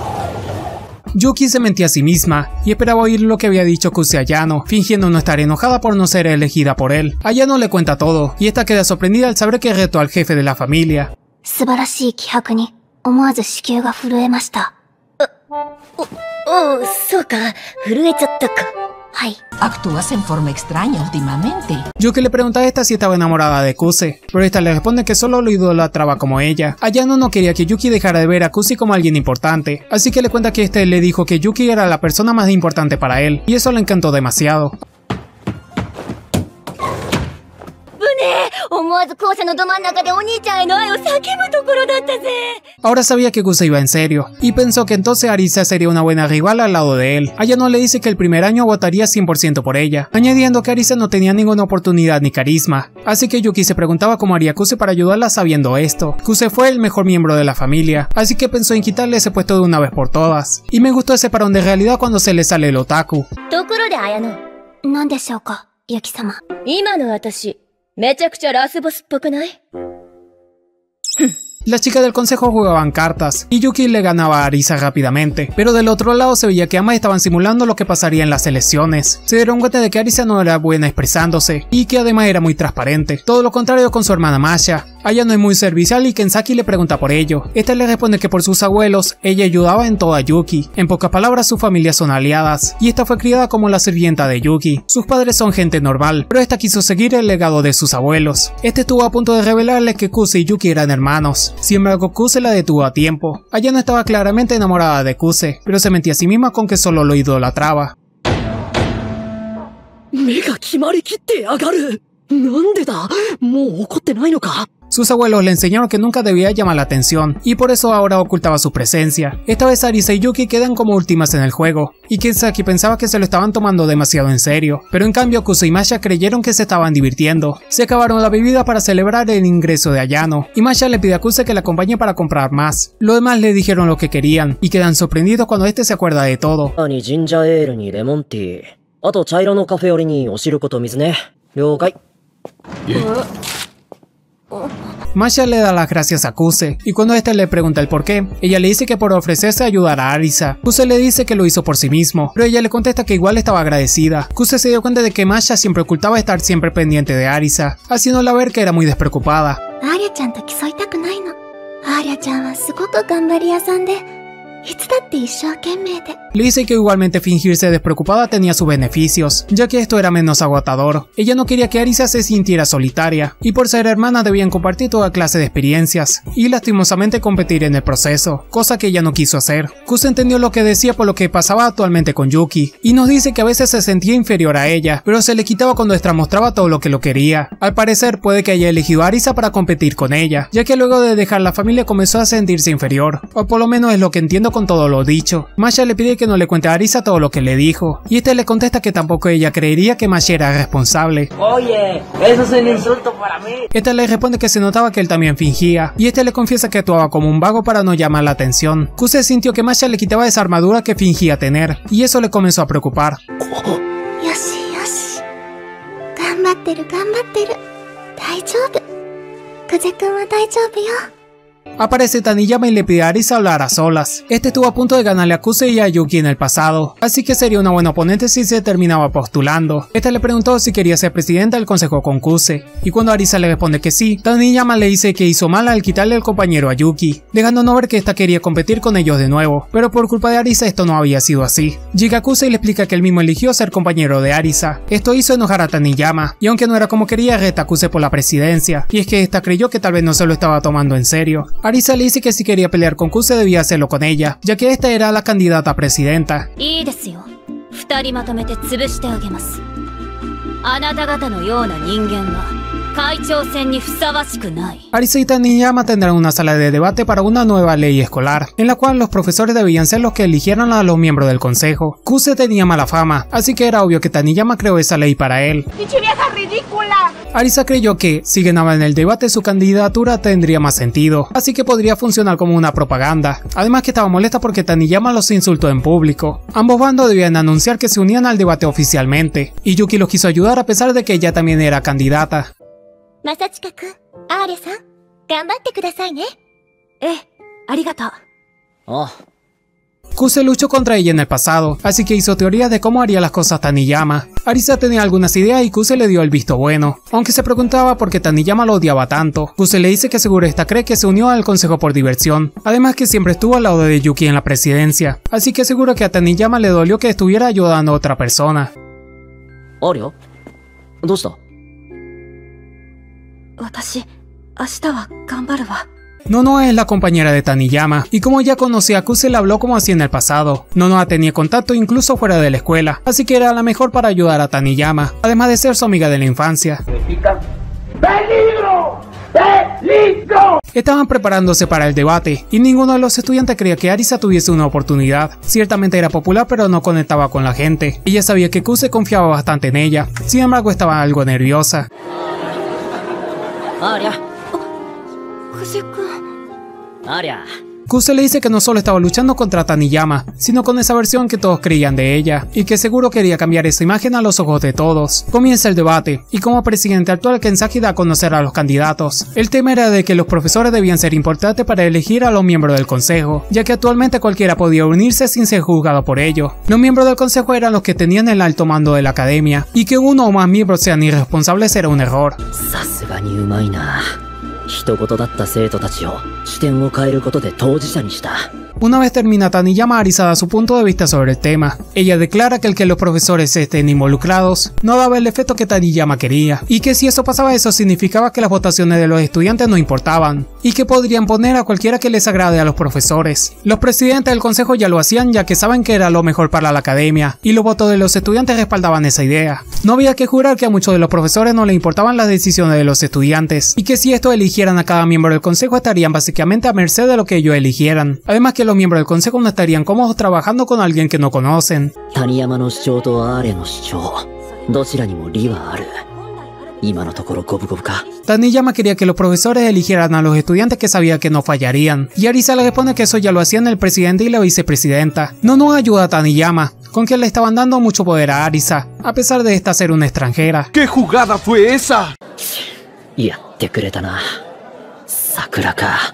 Yuki se mentía a sí misma, y esperaba oír lo que había dicho Kuse a Yano, fingiendo no estar enojada por no ser elegida por él. A Yano le cuenta todo, y esta queda sorprendida al saber que retó al jefe de la familia. 素晴らしい気迫に思わず子宮が震えました。お、お、そうか、震えちゃったか。 はい。 Actúas en forma extraña últimamente. Yuki le pregunta a esta si estaba enamorada de Kuse, pero esta le responde que solo lo idolatraba como ella. Ayano no quería que Yuki dejara de ver a Kuse como alguien importante, así que le cuenta que este le dijo que Yuki era la persona más importante para él, y eso le encantó demasiado. 思わず校舎のど真ん中でお兄ちゃんへの愛を叫ぶところだったぜ。 Ahora sabía que Kuse iba en serio, y pensó que entonces Arisa sería una buena rival al lado de él. Ayano le dice que el primer año votaría cien por ciento por ella, añadiendo que Arisa no tenía ninguna oportunidad ni carisma, así que Yuki se preguntaba cómo haría Kuse para ayudarla sabiendo esto. Kuse fue el mejor miembro de la familia, así que pensó en quitarle ese puesto de una vez por todas, y me gustó ese parón de realidad cuando se le sale el otaku. ところで綾乃、何でしょうか、ユキ様。今の私、めちゃくちゃラスボスっぽくない？ Las chicas del consejo jugaban cartas, y Yuki le ganaba a Arisa rápidamente, pero del otro lado se veía que ambas estaban simulando lo que pasaría en las elecciones. Se dieron cuenta de que Arisa no era buena expresándose, y que además era muy transparente, todo lo contrario con su hermana Masha. Ayano es muy servicial y Kensaki le pregunta por ello. Esta le responde que por sus abuelos, ella ayudaba en todo a Yuki. En pocas palabras, sus familias son aliadas, y esta fue criada como la sirvienta de Yuki. Sus padres son gente normal, pero esta quiso seguir el legado de sus abuelos. Este estuvo a punto de revelarle que Kuse y Yuki eran hermanos. Sin embargo, Kuse la detuvo a tiempo. Ayano estaba claramente enamorada de Kuse, pero se mentía a sí misma con que solo lo idolatraba. Sus abuelos le enseñaron que nunca debía llamar la atención, y por eso ahora ocultaba su presencia. Esta vez Arisa y Yuki quedan como últimas en el juego, y Kensaki pensaba que se lo estaban tomando demasiado en serio, pero en cambio Kuse y Masha creyeron que se estaban divirtiendo. Se acabaron la bebida para celebrar el ingreso de Ayano, y Masha le pide a Kuse que la acompañe para comprar más. Los demás le dijeron lo que querían, y quedan sorprendidos cuando este se acuerda de todo. Masha le da las gracias a Kuse, y cuando este le pregunta el por qué, ella le dice que por ofrecerse a ayudar a Arisa. Kuse le dice que lo hizo por sí mismo, pero ella le contesta que igual estaba agradecida. Kuse se dio cuenta de que Masha siempre ocultaba estar siempre pendiente de Arisa, haciéndola ver que era muy despreocupada. Arya-chanと競いたくないの。Arya-chanはすごく頑張り屋さんで、いつだって一生懸命で。 Le dice que igualmente fingirse despreocupada tenía sus beneficios, ya que esto era menos agotador. Ella no quería que Arisa se sintiera solitaria, y por ser hermanas debían compartir toda clase de experiencias, y lastimosamente competir en el proceso, cosa que ella no quiso hacer. Kuse entendió lo que decía por lo que pasaba actualmente con Yuki, y nos dice que a veces se sentía inferior a ella, pero se le quitaba cuando esta mostraba todo lo que lo quería. Al parecer puede que haya elegido a Arisa para competir con ella, ya que luego de dejar la familia comenzó a sentirse inferior, o por lo menos es lo que entiendo con todo lo dicho. Masha le pide que no le cuente a Arisa todo lo que le dijo, y este le contesta que tampoco ella creería que Masha era responsable. Oye, eso es un insulto para mí. Este le responde que se notaba que él también fingía, y este le confiesa que actuaba como un vago para no llamar la atención. Kuse sintió que Masha le quitaba esa armadura que fingía tener, y eso le comenzó a preocupar. Yoshi, yoshi. Ganbatteru, ganbatteru. Daijoubu. Kuse-kun wa daijoubu yo. Aparece Taniyama y le pide a Arisa hablar a solas. Este estuvo a punto de ganarle a Kuse y a Yuki en el pasado, así que sería una buena oponente si se terminaba postulando. Este le preguntó si quería ser presidenta del consejo con Kuse, y cuando Arisa le responde que sí, Taniyama le dice que hizo mal al quitarle el compañero a Yuki, dejándonos ver que esta quería competir con ellos de nuevo, pero por culpa de Arisa esto no había sido así. Llega Kuse y le explica que él mismo eligió ser compañero de Arisa. Esto hizo enojar a Taniyama, y aunque no era como quería, reta a Kuse por la presidencia, y es que esta creyó que tal vez no se lo estaba tomando en serio. Arisa le dice que si quería pelear con Kuse debía hacerlo con ella, ya que esta era la candidata a presidenta. Arisa y Taniyama tendrán una sala de debate para una nueva ley escolar, en la cual los profesores debían ser los que eligieran a los miembros del consejo. Kuse tenía mala fama, así que era obvio que Taniyama creó esa ley para él. ¡Pinche vieja ridícula! Arisa creyó que, si ganaba en el debate, su candidatura tendría más sentido, así que podría funcionar como una propaganda. Además que estaba molesta porque Taniyama los insultó en público. Ambos bandos debían anunciar que se unían al debate oficialmente, y Yuki los quiso ayudar a pesar de que ella también era candidata. Masachika-kun, Arya-san, ganbatte kudasai ne. Eh, arigatou. Oh. Kuse luchó contra ella en el pasado, así que hizo teorías de cómo haría las cosas Taniyama. Arisa tenía algunas ideas y Kuse le dio el visto bueno, aunque se preguntaba por qué Taniyama lo odiaba tanto. Kuse le dice que seguro esta cree que se unió al consejo por diversión, además que siempre estuvo al lado de Yuki en la presidencia, así que seguro que a Taniyama le dolió que estuviera ayudando a otra persona. ありゃどうした？ 私、明日は頑張るわ。 Nonoa es la compañera de Taniyama, y como ya conocía a Kuse, le habló como hacía en el pasado. Nonoa tenía contacto incluso fuera de la escuela, así que era la mejor para ayudar a Taniyama, además de ser su amiga de la infancia. ¡Peligro! ¡Peligro! Estaban preparándose para el debate, y ninguno de los estudiantes creía que Arisa tuviese una oportunidad. Ciertamente era popular, pero no conectaba con la gente. Ella sabía que Kuse confiaba bastante en ella, sin embargo estaba algo nerviosa. ¡Aria! Kuse-kun. ¡Aria! Kuse le dice que no solo estaba luchando contra Taniyama, sino con esa versión que todos creían de ella, y que seguro quería cambiar esa imagen a los ojos de todos. Comienza el debate, y como presidente actual Kenzaki da a conocer a los candidatos. El tema era de que los profesores debían ser importantes para elegir a los miembros del consejo, ya que actualmente cualquiera podía unirse sin ser juzgado por ello. Los miembros del consejo eran los que tenían el alto mando de la academia, y que uno o más miembros sean irresponsables era un error. Una vez termina Taniyama, Arisa da su punto de vista sobre el tema. Ella declara que el que los profesores estén involucrados no daba el efecto que Taniyama quería, y que si eso pasaba, eso significaba que las votaciones de los estudiantes no importaban, y que podrían poner a cualquiera que les agrade a los profesores. Los presidentes del consejo ya lo hacían, ya que saben que era lo mejor para la academia, y los votos de los estudiantes respaldaban esa idea. No había que jurar que a muchos de los profesores no les importaban las decisiones de los estudiantes, y que si estos eligieran a cada miembro del consejo estarían básicamente a merced de lo que ellos eligieran. Además que los miembros del consejo no estarían cómodos trabajando con alguien que no conocen. Taniyama no shuchou to Are no shuchou, dochira ni mo ri wa aru. Ima no tokoro gobu gobu ka. Taniyama quería que los profesores eligieran a los estudiantes que sabía que no fallarían, y Arisa le responde que eso ya lo hacían el presidente y la vicepresidenta. Nonoa ayuda a Taniyama, con quien le estaban dando mucho poder a Arisa, a pesar de esta ser una extranjera. ¿Qué jugada fue esa? Yatte kureta na, Sakura ka.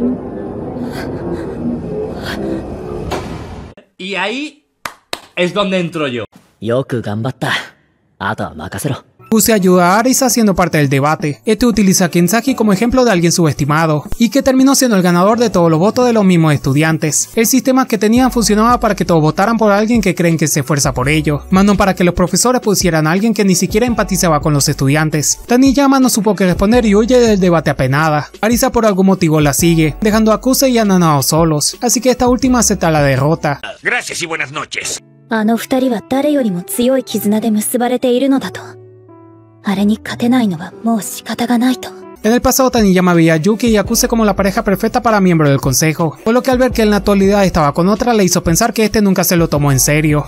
Y ahí es donde entro yo. Yoku ganbatta. Ato wa makasero. Kuse ayuda a Arisa siendo parte del debate. Este utiliza a Kenzaki como ejemplo de alguien subestimado, y que terminó siendo el ganador de todos los votos de los mismos estudiantes. El sistema que tenían funcionaba para que todos votaran por alguien que creen que se esfuerza por ello, más no para que los profesores pusieran a alguien que ni siquiera empatizaba con los estudiantes. Taniyama no supo qué responder y huye del debate apenada. Arisa por algún motivo la sigue, dejando a Kuse y a Nanao solos, así que esta última acepta la derrota. Gracias y buenas noches. あの二人は誰よりも強い絆で結ばれているのだと。あれに勝てないのはもう仕方がないと。 En el pasado Taniyama veía a Yuki y a Kuse como la pareja perfecta para miembro del consejo, por lo que al ver que en la actualidad estaba con otra le hizo pensar que este nunca se lo tomó en serio.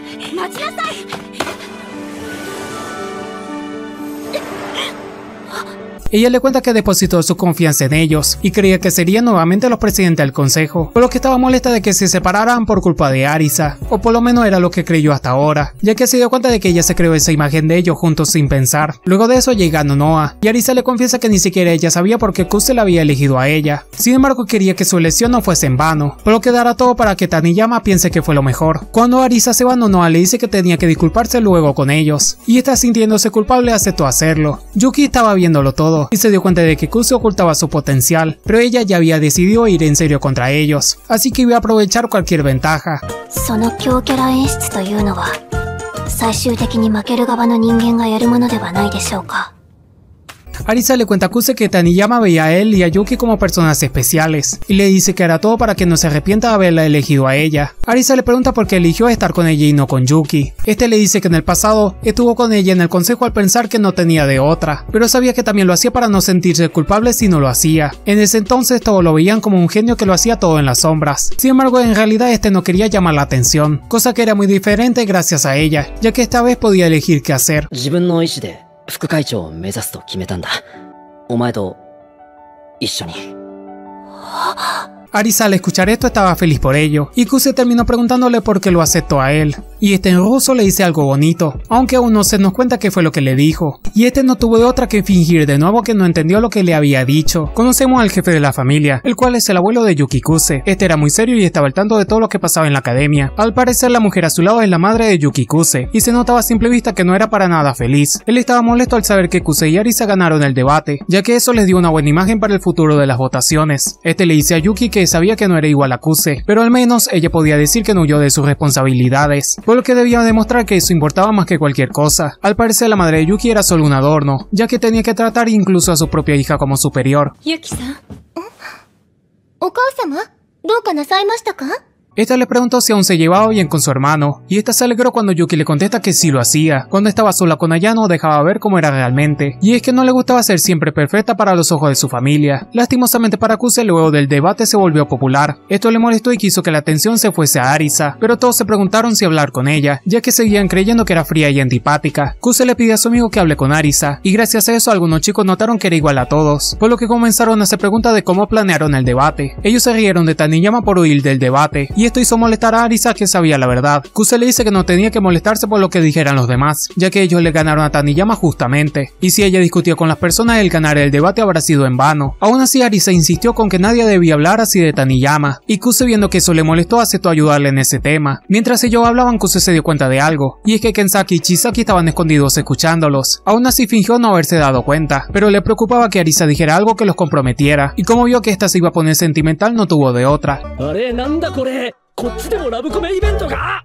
Ella le cuenta que depositó su confianza en ellos y creía que serían nuevamente los presidentes del consejo, por lo que estaba molesta de que se separaran por culpa de Arisa, o por lo menos era lo que creyó hasta ahora, ya que se dio cuenta de que ella se creó esa imagen de ellos juntos sin pensar. Luego de eso llega Nonoa, y Arisa le confiesa que ni siquiera ella sabía por qué Kuse la había elegido a ella. Sin embargo quería que su elección no fuese en vano, por lo que dará todo para que Taniyama piense que fue lo mejor. Cuando Arisa se va, Nonoa le dice que tenía que disculparse luego con ellos, y esta sintiéndose culpable aceptó hacerlo. Yuki estaba viéndolo todo, y se dio cuenta de que Kuse ocultaba su potencial, pero ella ya había decidido ir en serio contra ellos, así que iba a aprovechar cualquier ventaja. その強キャラ演出というのは最終的に負ける側の人間がやるものではないでしょうか。 Arisa le cuenta a Kuse que Taniyama veía a él y a Yuki como personas especiales, y le dice que hará todo para que no se arrepienta de haberla elegido a ella. Arisa le pregunta por qué eligió estar con ella y no con Yuki. Este le dice que en el pasado estuvo con ella en el consejo al pensar que no tenía de otra, pero sabía que también lo hacía para no sentirse culpable si no lo hacía. En ese entonces todos lo veían como un genio que lo hacía todo en las sombras. Sin embargo, en realidad este no quería llamar la atención, cosa que era muy diferente gracias a ella, ya que esta vez podía elegir qué hacer. 副会長を目指すと決めたんだ。お前と一緒に。 Arisa al escuchar esto estaba feliz por ello, y Kuse terminó preguntándole por qué lo aceptó a él, y este en ruso le dice algo bonito, aunque aún no se nos cuenta qué fue lo que le dijo, y este no tuvo de otra que fingir de nuevo que no entendió lo que le había dicho. Conocemos al jefe de la familia, el cual es el abuelo de Yuki Kuse. Este era muy serio y estaba al tanto de todo lo que pasaba en la academia. Al parecer la mujer a su lado es la madre de Yuki Kuse, y se notaba a simple vista que no era para nada feliz. Él estaba molesto al saber que Kuse y Arisa ganaron el debate, ya que eso les dio una buena imagen para el futuro de las votaciones. Este le dice a Yuki que sabía que no era igual a Kuse, pero al menos ella podía decir que no huyó de sus responsabilidades. por lo que debía demostrar que eso importaba más que cualquier cosa. Al parecer la madre de Yuki era solo un adorno, ya que tenía que tratar incluso a su propia hija como superior. Yuki-san, ¿Okao-sama? ¿どうかなさいましたか? Esta le preguntó si aún se llevaba bien con su hermano, y esta se alegró cuando Yuki le contesta que sí lo hacía. Cuando estaba sola con Ayano dejaba ver cómo era realmente, y es que no le gustaba ser siempre perfecta para los ojos de su familia. Lastimosamente para Kuse, luego del debate se volvió popular. Esto le molestó y quiso que la atención se fuese a Arisa, pero todos se preguntaron si hablar con ella, ya que seguían creyendo que era fría y antipática. Kuse le pidió a su amigo que hable con Arisa, y gracias a eso algunos chicos notaron que era igual a todos, por lo que comenzaron a hacer preguntas de cómo planearon el debate. Ellos se rieron de Taniyama por huir del debate, y esto hizo molestar a Arisa, que sabía la verdad. Kuse le dice que no tenía que molestarse por lo que dijeran los demás, ya que ellos le ganaron a Taniyama justamente, y si ella discutió con las personas el ganar el debate habrá sido en vano. Aún así Arisa insistió con que nadie debía hablar así de Taniyama, y Kuse, viendo que eso le molestó, aceptó ayudarle en ese tema. Mientras ellos hablaban, Kuse se dio cuenta de algo, y es que Kensaki y Chisaki estaban escondidos escuchándolos. Aún así fingió no haberse dado cuenta, pero le preocupaba que Arisa dijera algo que los comprometiera, y como vio que esta se iba a poner sentimental no tuvo de otra. こっちでもラブコメイベントか。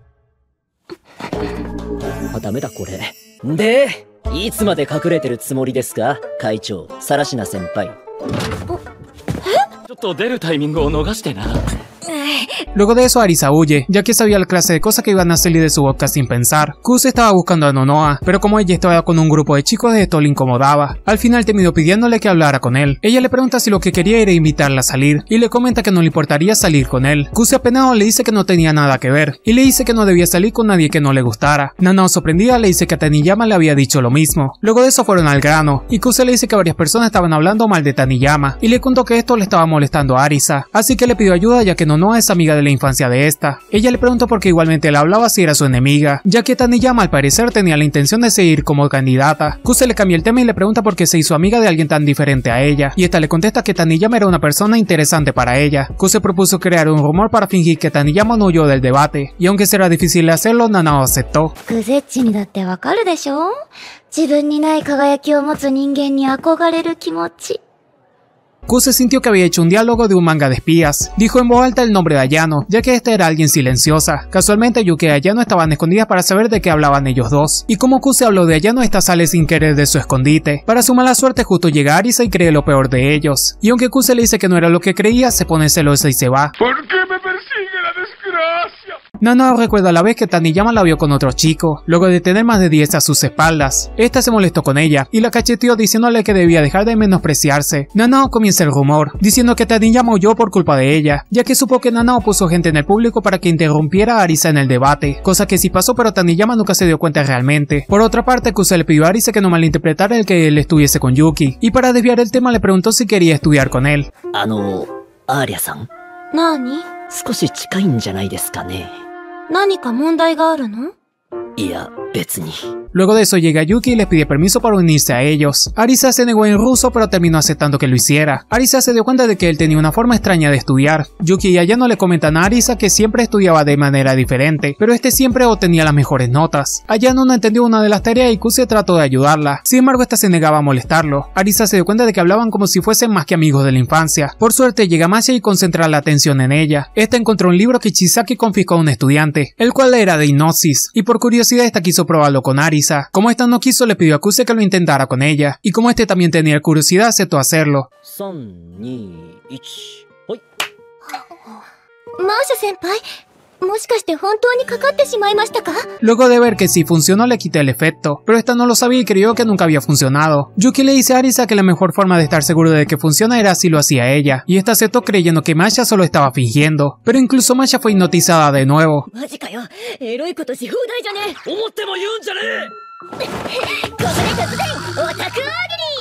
あ、ダメだこれ。で、いつまで隠れてるつもりですか、会長、サラシナ先輩。え？ちょっと出るタイミングを逃してな。 Luego de eso Arisa huye, ya que sabía la clase de cosas que iban a salir de su boca sin pensar. Kuse estaba buscando a Nonoa, pero como ella estaba con un grupo de chicos, esto le incomodaba. Al final terminó pidiéndole que hablara con él. Ella le pregunta si lo que quería era invitarla a salir, y le comenta que no le importaría salir con él. Kuse apenado le dice que no tenía nada que ver, y le dice que no debía salir con nadie que no le gustara. Nanao, sorprendida, le dice que a Taniyama le había dicho lo mismo. Luego de eso fueron al grano, y Kuse le dice que varias personas estaban hablando mal de Taniyama, y le contó que esto le estaba molestando a Arisa, así que le pidió ayuda ya que Nonoa es amiga de la infancia de esta. Ella le preguntó por qué igualmente le hablaba si era su enemiga, ya que Taniyama al parecer tenía la intención de seguir como candidata. Kuse le cambia el tema y le pregunta por qué se hizo amiga de alguien tan diferente a ella, y esta le contesta que Taniyama era una persona interesante para ella. Kuse propuso crear un rumor para fingir que Taniyama no huyó del debate, y aunque será difícil de hacerlo, Nanao aceptó. グゼッチにだってわかるでしょ? 自分にない輝きを持つ人間に憧れる気持ち。 Kuse sintió que había hecho un diálogo de un manga de espías. Dijo en voz alta el nombre de Ayano, ya que esta era alguien silenciosa. Casualmente Yuki y Ayano estaban escondidas para saber de qué hablaban ellos dos. Y como Kuse habló de Ayano, esta sale sin querer de su escondite. Para su mala suerte justo llega Arisa y cree lo peor de ellos. Y aunque Kuse le dice que no era lo que creía, se pone celosa y se va. ¿Por qué me persigue la desgracia? Nanao recuerda a la vez que Taniyama la vio con otro chico, luego de tener más de diez a sus espaldas. Esta se molestó con ella y la cacheteó diciéndole que debía dejar de menospreciarse. Nanao comienza el rumor, diciendo que Taniyama huyó por culpa de ella, ya que supo que Nanao puso gente en el público para que interrumpiera a Arisa en el debate, cosa que sí pasó, pero Taniyama nunca se dio cuenta realmente. Por otra parte, Kuse le pidió a Arisa que no malinterpretara el que él estuviese con Yuki, y para desviar el tema le preguntó si quería estudiar con él. Ano, Aria-san. ¿Nani? 少し近いんじゃないですかね。 ¿Naniか問題があるの? いや、別に。 Luego de eso llega Yuki y les pide permiso para unirse a ellos. Arisa se negó en ruso, pero terminó aceptando que lo hiciera. Arisa se dio cuenta de que él tenía una forma extraña de estudiar. Yuki y Ayano le comentan a Arisa que siempre estudiaba de manera diferente, pero este siempre obtenía las mejores notas. Ayano no entendió una de las tareas y Kuse trató de ayudarla. Sin embargo, esta se negaba a molestarlo. Arisa se dio cuenta de que hablaban como si fuesen más que amigos de la infancia. Por suerte llega Masha y concentra la atención en ella. Esta encontró un libro que Chisaki confiscó a un estudiante, el cual era de hipnosis, y por curiosidad esta quiso probarlo con Arisa. Como esta no quiso, le pidió a Kuse que lo intentara con ella, y como este también tenía curiosidad, aceptó hacerlo. さん、に、いち、ほい。 マーシャ先輩、もしかして本当にかかってしまいましたか? Luego de ver que sí funcionó, le quité el efecto, pero esta no lo sabía y creyó que nunca había funcionado. Yuki le dice a Arisa que la mejor forma de estar seguro de que funciona era si lo hacía ella, y esta aceptó creyendo que Masha solo estaba fingiendo, pero incluso Masha fue hipnotizada de nuevo. マジかよ、エロいことし放題じゃねえ。 思っても言うんじゃねえ。 ここで突然、オタク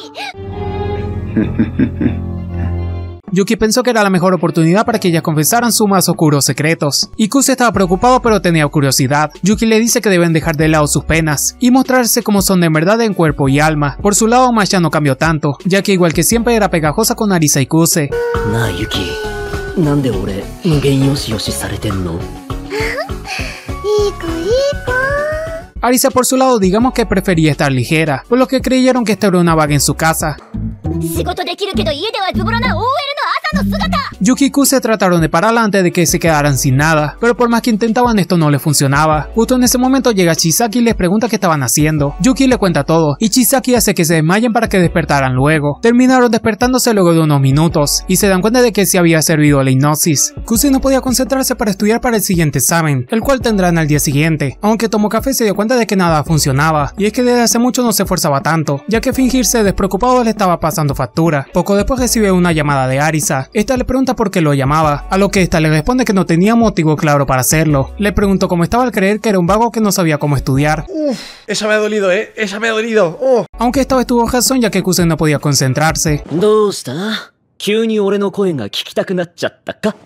大喜利。 Yuki pensó que era la mejor oportunidad para que ellas confesaran sus más oscuros secretos, y Kuse estaba preocupado pero tenía curiosidad. Yuki le dice que deben dejar de lado sus penas y mostrarse como son de verdad en cuerpo y alma. Por su lado, Masha no cambió tanto, ya que igual que siempre era pegajosa con Arisa y Kuse. なあ、ユキ。なんで俺、無限よしよしされてんの? いい子いい子。 Arisa por su lado digamos que prefería estar ligera, por lo que creyeron que esta era una vaga en su casa. 仕事できるけど家ではズボラな オーエル の朝の姿。 Yuki y Kuse trataron de pararla antes de que se quedaran sin nada, pero por más que intentaban esto no les funcionaba. Justo en ese momento llega Chisaki y les pregunta qué estaban haciendo. Yuki le cuenta todo y Chisaki hace que se desmayen para que despertaran luego. Terminaron despertándose luego de unos minutos y se dan cuenta de que se había servido la hipnosis. Kuse no podía concentrarse para estudiar para el siguiente examen, el cual tendrán al día siguiente. Aunque tomó café se dio cuenta de que nada funcionaba, y es que desde hace mucho no se esforzaba tanto, ya que fingirse despreocupado le estaba pasando factura. Poco después recibe una llamada de Arisa. Esta le pregunta por qué lo llamaba, a lo que esta le responde que no tenía motivo claro para hacerlo. Le preguntó cómo estaba al creer que era un vago que no sabía cómo estudiar. Uf, esa me ha dolido, eh, esa me ha dolido. Oh. Aunque esta vez tuvo razón, ya que Kuse no podía concentrarse. ¿Dósta? ¿急に俺の声が聞きたくなっちゃったか?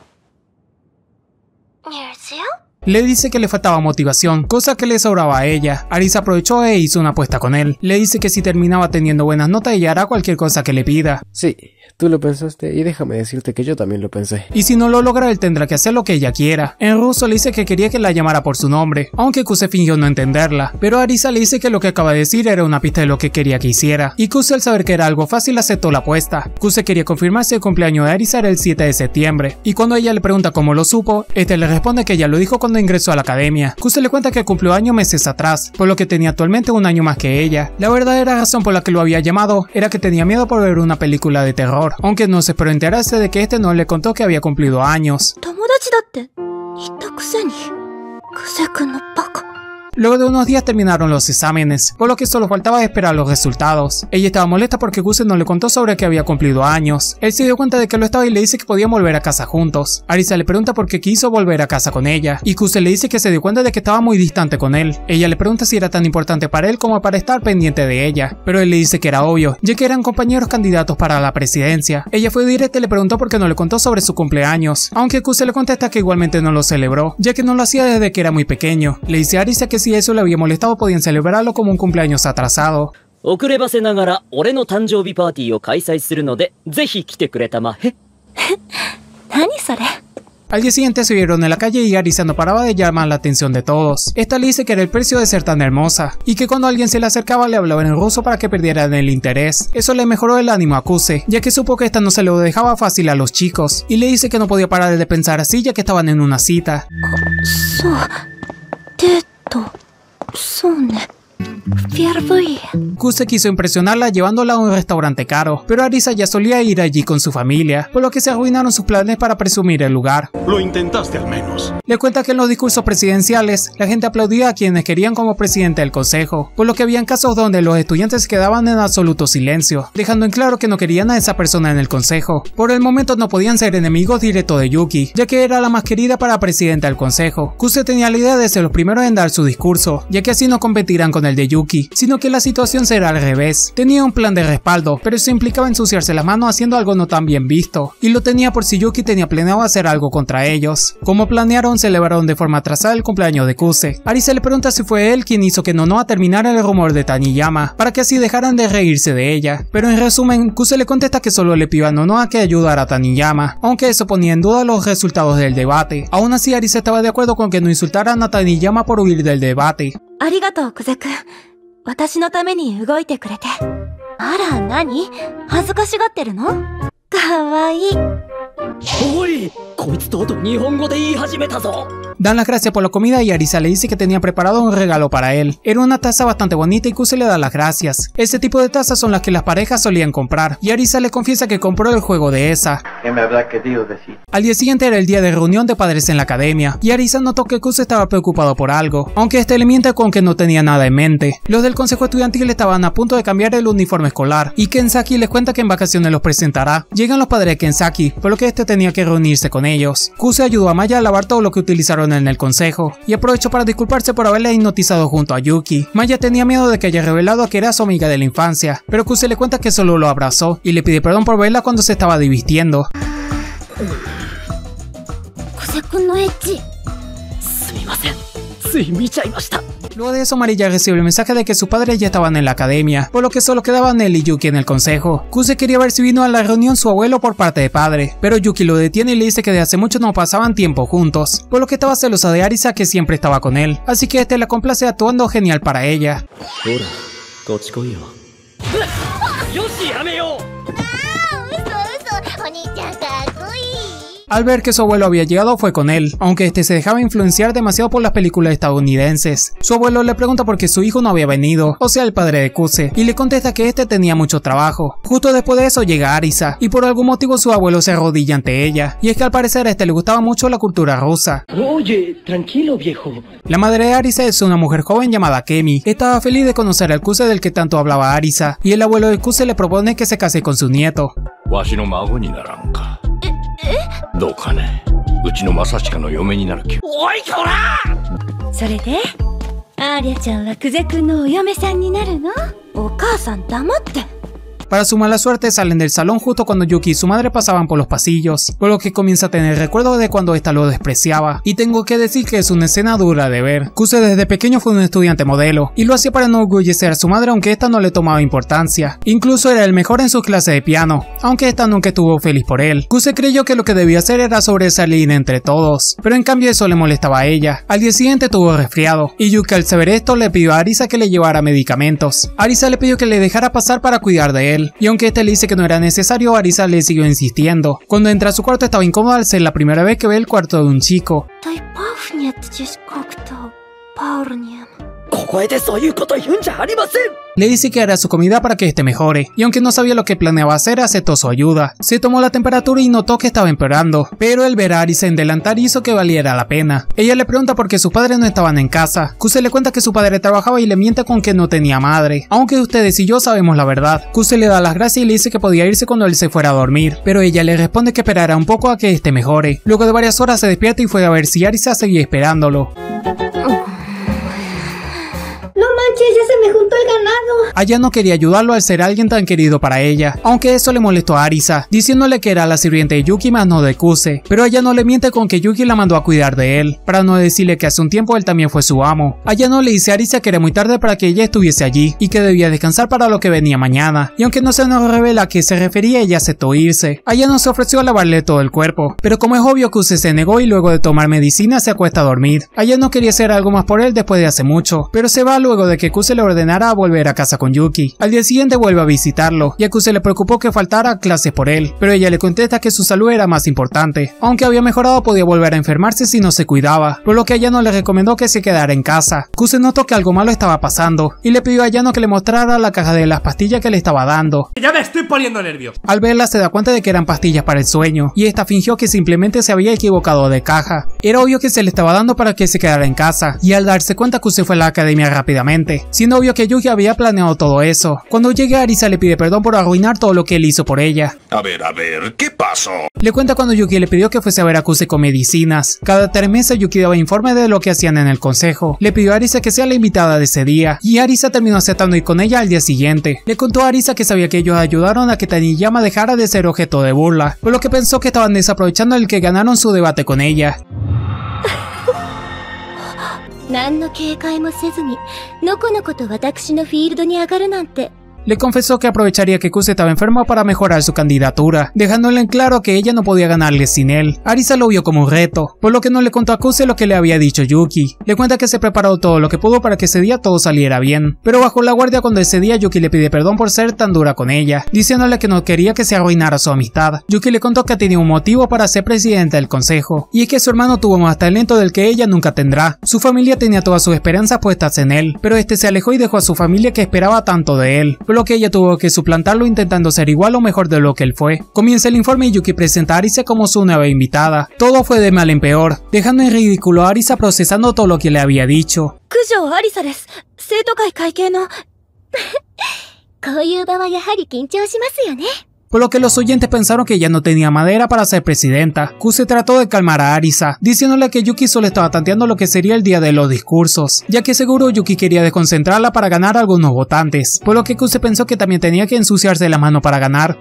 Le dice que le faltaba motivación, cosa que le sobraba a ella. Arisa aprovechó e hizo una apuesta con él. Le dice que si terminaba teniendo buenas notas ella hará cualquier cosa que le pida. Sí, tú lo pensaste y déjame decirte que yo también lo pensé. Y si no lo logra él tendrá que hacer lo que ella quiera. En ruso le dice que quería que la llamara por su nombre, aunque Kuse fingió no entenderla. Pero Arisa le dice que lo que acaba de decir era una pista de lo que quería que hiciera. Y Kuse al saber que era algo fácil aceptó la apuesta. Kuse quería confirmar si el cumpleaños de Arisa era el siete de septiembre. Y cuando ella le pregunta cómo lo supo, este le responde que ella lo dijo cuando ingresó a la academia. Kuse le cuenta que cumplió años meses atrás, por lo que tenía actualmente un año más que ella. La verdadera razón por la que lo había llamado era que tenía miedo por ver una película de terror, aunque no se esperó enterarse de que este no le contó que había cumplido años. Luego de unos días terminaron los exámenes, por lo que solo faltaba esperar los resultados. Ella estaba molesta porque Kuse no le contó sobre que había cumplido años. Él se dio cuenta de que lo estaba y le dice que podían volver a casa juntos. Arisa le pregunta por qué quiso volver a casa con ella, y Kuse le dice que se dio cuenta de que estaba muy distante con él. Ella le pregunta si era tan importante para él como para estar pendiente de ella, pero él le dice que era obvio, ya que eran compañeros candidatos para la presidencia. Ella fue directa y le preguntó por qué no le contó sobre su cumpleaños, aunque Kuse le contesta que igualmente no lo celebró, ya que no lo hacía desde que era muy pequeño. Le dice a Arisa que si eso le había molestado podían celebrarlo como un cumpleaños atrasado. 遅ればせながら俺の誕生日パーティーを開催するのでぜひ来てくれたまえ。 何それ? Al día siguiente se vieron en la calle y Arisa no paraba de llamar la atención de todos. Esta le dice que era el precio de ser tan hermosa, y que cuando alguien se le acercaba le hablaba en ruso para que perdieran el interés. Eso le mejoró el ánimo a Kuse, ya que supo que esta no se lo dejaba fácil a los chicos, y le dice que no podía parar de pensar así ya que estaban en una cita. Kuse quiso impresionarla llevándola a un restaurante caro, pero Arisa ya solía ir allí con su familia, por lo que se arruinaron sus planes para presumir el lugar. Lo intentaste al menos. Le cuenta que en los discursos presidenciales la gente aplaudía a quienes querían como presidente del consejo, por lo que habían casos donde los estudiantes quedaban en absoluto silencio, dejando en claro que no querían a esa persona en el consejo. Por el momento no podían ser enemigos directos de Yuki, ya que era la más querida para presidenta del consejo. Kuse tenía la idea de ser los primeros en dar su discurso, ya que así no competirán con el de Yuki, sino que la situación será al revés. Tenía un plan de respaldo, pero eso implicaba ensuciarse las manos haciendo algo no tan bien visto, y lo tenía por si Yuki tenía planeado hacer algo contra ellos. Como planearon, celebraron de forma atrasada el cumpleaños de Kuse. Arisa le pregunta si fue él quien hizo que Nonoha terminara el rumor de Taniyama, para que así dejaran de reírse de ella, pero en resumen, Kuse le contesta que solo le pidió a Nonoha que ayudara a Taniyama, aunque eso ponía en duda los resultados del debate. Aún así, Arisa estaba de acuerdo con que no insultaran a Taniyama por huir del debate. ありがとう、Kuse-kun。私のために動いてくれて。あら、何？恥ずかしがってるの？かわいい。 おい、こいつとうとう日本語で言い始めたぞ。 Dan las gracias por la comida y Arisa le dice que tenía preparado un regalo para él. Era una taza bastante bonita y Kuse le da las gracias. Ese tipo de tazas son las que las parejas solían comprar, y Arisa le confiesa que compró el juego de esa. ¿Qué me habrá querido decir? Al día siguiente era el día de reunión de padres en la academia, y Arisa notó que Kuse estaba preocupado por algo, aunque este le miente con que no tenía nada en mente. Los del consejo estudiantil estaban a punto de cambiar el uniforme escolar, y Kensaki les cuenta que en vacaciones los presentará. Llegan los padres de Kensaki, por lo que este tenía que reunirse con ellos. Kuse ayudó a Maya a lavar todo lo que utilizaron en el consejo, y aprovechó para disculparse por haberla hipnotizado junto a Yuki. Maya tenía miedo de que haya revelado que era su amiga de la infancia, pero Kuse le cuenta que solo lo abrazó, y le pide perdón por verla cuando se estaba divirtiendo. Kuse-kun no ecchi. Luego de eso, Marilla recibe el mensaje de que sus padres ya estaban en la academia, por lo que solo quedaban él y Yuki en el consejo. Kuse quería ver si vino a la reunión su abuelo por parte de padre, pero Yuki lo detiene y le dice que de hace mucho no pasaban tiempo juntos, por lo que estaba celosa de Arisa, que siempre estaba con él, así que este la complace actuando genial para ella. Al ver que su abuelo había llegado fue con él, aunque este se dejaba influenciar demasiado por las películas estadounidenses. Su abuelo le pregunta por qué su hijo no había venido, o sea el padre de Kuse, y le contesta que este tenía mucho trabajo. Justo después de eso llega Arisa, y por algún motivo su abuelo se arrodilla ante ella, y es que al parecer a este le gustaba mucho la cultura rusa. Oye, tranquilo viejo. La madre de Arisa es una mujer joven llamada Kemi. Estaba feliz de conocer al Kuse del que tanto hablaba Arisa, y el abuelo del Kuse le propone que se case con su nieto. Para su mala suerte salen del salón justo cuando Yuki y su madre pasaban por los pasillos, por lo que comienza a tener recuerdos de cuando esta lo despreciaba, y tengo que decir que es una escena dura de ver. Kuse desde pequeño fue un estudiante modelo, y lo hacía para no enorgullecer a su madre aunque esta no le tomaba importancia. Incluso era el mejor en sus clases de piano, aunque esta nunca estuvo feliz por él. Kuse creyó que lo que debía hacer era sobresalir entre todos, pero en cambio eso le molestaba a ella. Al día siguiente tuvo resfriado, y Yuki al saber esto le pidió a Arisa que le llevara medicamentos. Arisa le pidió que le dejara pasar para cuidar de él, y aunque este le dice que no era necesario, Arisa le siguió insistiendo. Cuando entra a su cuarto estaba incómoda al ser la primera vez que ve el cuarto de un chico. Le dice que hará su comida para que este mejore, y aunque no sabía lo que planeaba hacer, aceptó su ayuda. Se tomó la temperatura y notó que estaba empeorando, pero el ver a Arisa en delantal hizo que valiera la pena. Ella le pregunta por qué sus padres no estaban en casa. Kuse le cuenta que su padre trabajaba y le miente con que no tenía madre, aunque ustedes y yo sabemos la verdad. Kuse le da las gracias y le dice que podía irse cuando él se fuera a dormir, pero ella le responde que esperará un poco a que este mejore. Luego de varias horas se despierta y fue a ver si Arisa seguía esperándolo. No manches, ya se me juntó el ganado. Aya no quería ayudarlo al ser alguien tan querido para ella, aunque eso le molestó a Arisa, diciéndole que era la sirviente de Yuki más no de Kuse, pero Aya no le miente con que Yuki la mandó a cuidar de él, para no decirle que hace un tiempo él también fue su amo. Aya no le dice a Arisa que era muy tarde para que ella estuviese allí, y que debía descansar para lo que venía mañana, y aunque no se nos revela a qué se refería, ella aceptó irse. Aya no se ofreció a lavarle todo el cuerpo, pero como es obvio, Kuse se negó y luego de tomar medicina se acuesta a dormir. Aya no quería hacer algo más por él después de hace mucho, pero se va luego de que Kuse le ordenara a volver a casa con Yuki. Al día siguiente vuelve a visitarlo, y a Kuse le preocupó que faltara clases por él, pero ella le contesta que su salud era más importante. Aunque había mejorado, podía volver a enfermarse si no se cuidaba, por lo que Ayano le recomendó que se quedara en casa. Kuse notó que algo malo estaba pasando, y le pidió a Ayano que le mostrara la caja de las pastillas que le estaba dando. Ya me estoy poniendo nervioso. Al verla se da cuenta de que eran pastillas para el sueño, y esta fingió que simplemente se había equivocado de caja. Era obvio que se le estaba dando para que se quedara en casa, y al darse cuenta Kuse fue a la academia rápidamente, siendo obvio que Yuki había planeado todo eso. Cuando llega, Arisa le pide perdón por arruinar todo lo que él hizo por ella. A ver, a ver, ¿qué pasó? Le cuenta cuando Yuki le pidió que fuese a ver a Kuse con medicinas. Cada tres meses Yuki daba informe de lo que hacían en el consejo. Le pidió a Arisa que sea la invitada de ese día, y Arisa terminó aceptando ir con ella al día siguiente. Le contó a Arisa que sabía que ellos ayudaron a que Taniyama dejara de ser objeto de burla, por lo que pensó que estaban desaprovechando el que ganaron su debate con ella. Le confesó que aprovecharía que Kuse estaba enfermo para mejorar su candidatura, dejándole en claro que ella no podía ganarle sin él. Arisa lo vio como un reto, por lo que no le contó a Kuse lo que le había dicho Yuki. Le cuenta que se preparó todo lo que pudo para que ese día todo saliera bien, pero bajó la guardia cuando ese día Yuki le pide perdón por ser tan dura con ella, diciéndole que no quería que se arruinara su amistad. Yuki le contó que tenía un motivo para ser presidente del consejo, y es que su hermano tuvo más talento del que ella nunca tendrá. Su familia tenía todas sus esperanzas puestas en él, pero este se alejó y dejó a su familia que esperaba tanto de él, por lo que ella tuvo que suplantarlo intentando ser igual o mejor de lo que él fue. Comienza el informe y Yuki presenta a Arisa como su nueva invitada. Todo fue de mal en peor, dejando en ridículo a Arisa procesando todo lo que le había dicho. Por lo que los oyentes pensaron que ella no tenía madera para ser presidenta. Kuse trató de calmar a Arisa, diciéndole que Yuki solo estaba tanteando lo que sería el día de los discursos, ya que seguro Yuki quería desconcentrarla para ganar a algunos votantes, por lo que Kuse pensó que también tenía que ensuciarse la mano para ganar.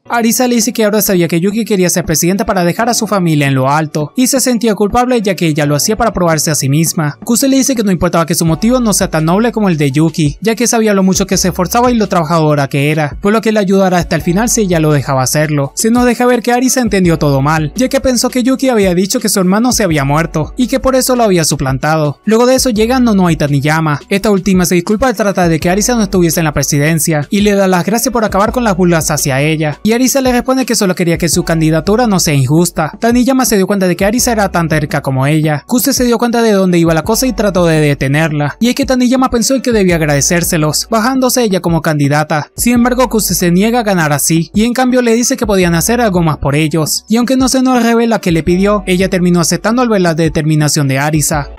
Arisa le dice que ahora sabía que Yuki quería ser presidenta para dejar a su familia en lo alto, y se sentía culpable ya que ella lo hacía para probarse a sí misma. Kuse le dice que no importaba que su motivo no sea tan noble como el de Yuki, ya que sabía lo mucho que se esforzaba y lo trabajadora que era, por lo que le ayudará hasta el final si ella lo dejaba hacerlo. Se nos deja ver que Arisa entendió todo mal, ya que pensó que Yuki había dicho que su hermano se había muerto, y que por eso lo había suplantado. Luego de eso llega Nonoa y Taniyama. Esta última se disculpa al tratar de que Arisa no estuviese en la presidencia, y le da las gracias por acabar con las burlas hacia ella, y Arisa le responde que solo quería que su candidatura no sea injusta. Taniyama se dio cuenta de que Arisa era tan terca como ella. Kuse se dio cuenta de dónde iba la cosa y trató de detenerla, y es que Taniyama pensó que debía agradecérselos, bajándose ella como candidata. Sin embargo, Kuse se niega a ganar así, y en cambio le dice que podían hacer algo más por ellos, y aunque no se nos revela qué le pidió, ella terminó aceptando al ver la determinación de Arisa.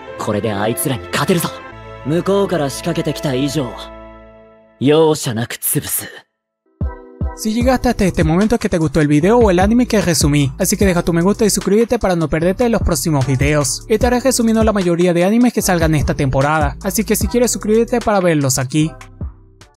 Si llegaste hasta este momento es que te gustó el video o el anime que resumí, así que deja tu me gusta y suscríbete para no perderte los próximos videos. Estaré resumiendo la mayoría de animes que salgan esta temporada, así que si quieres suscríbete para verlos aquí.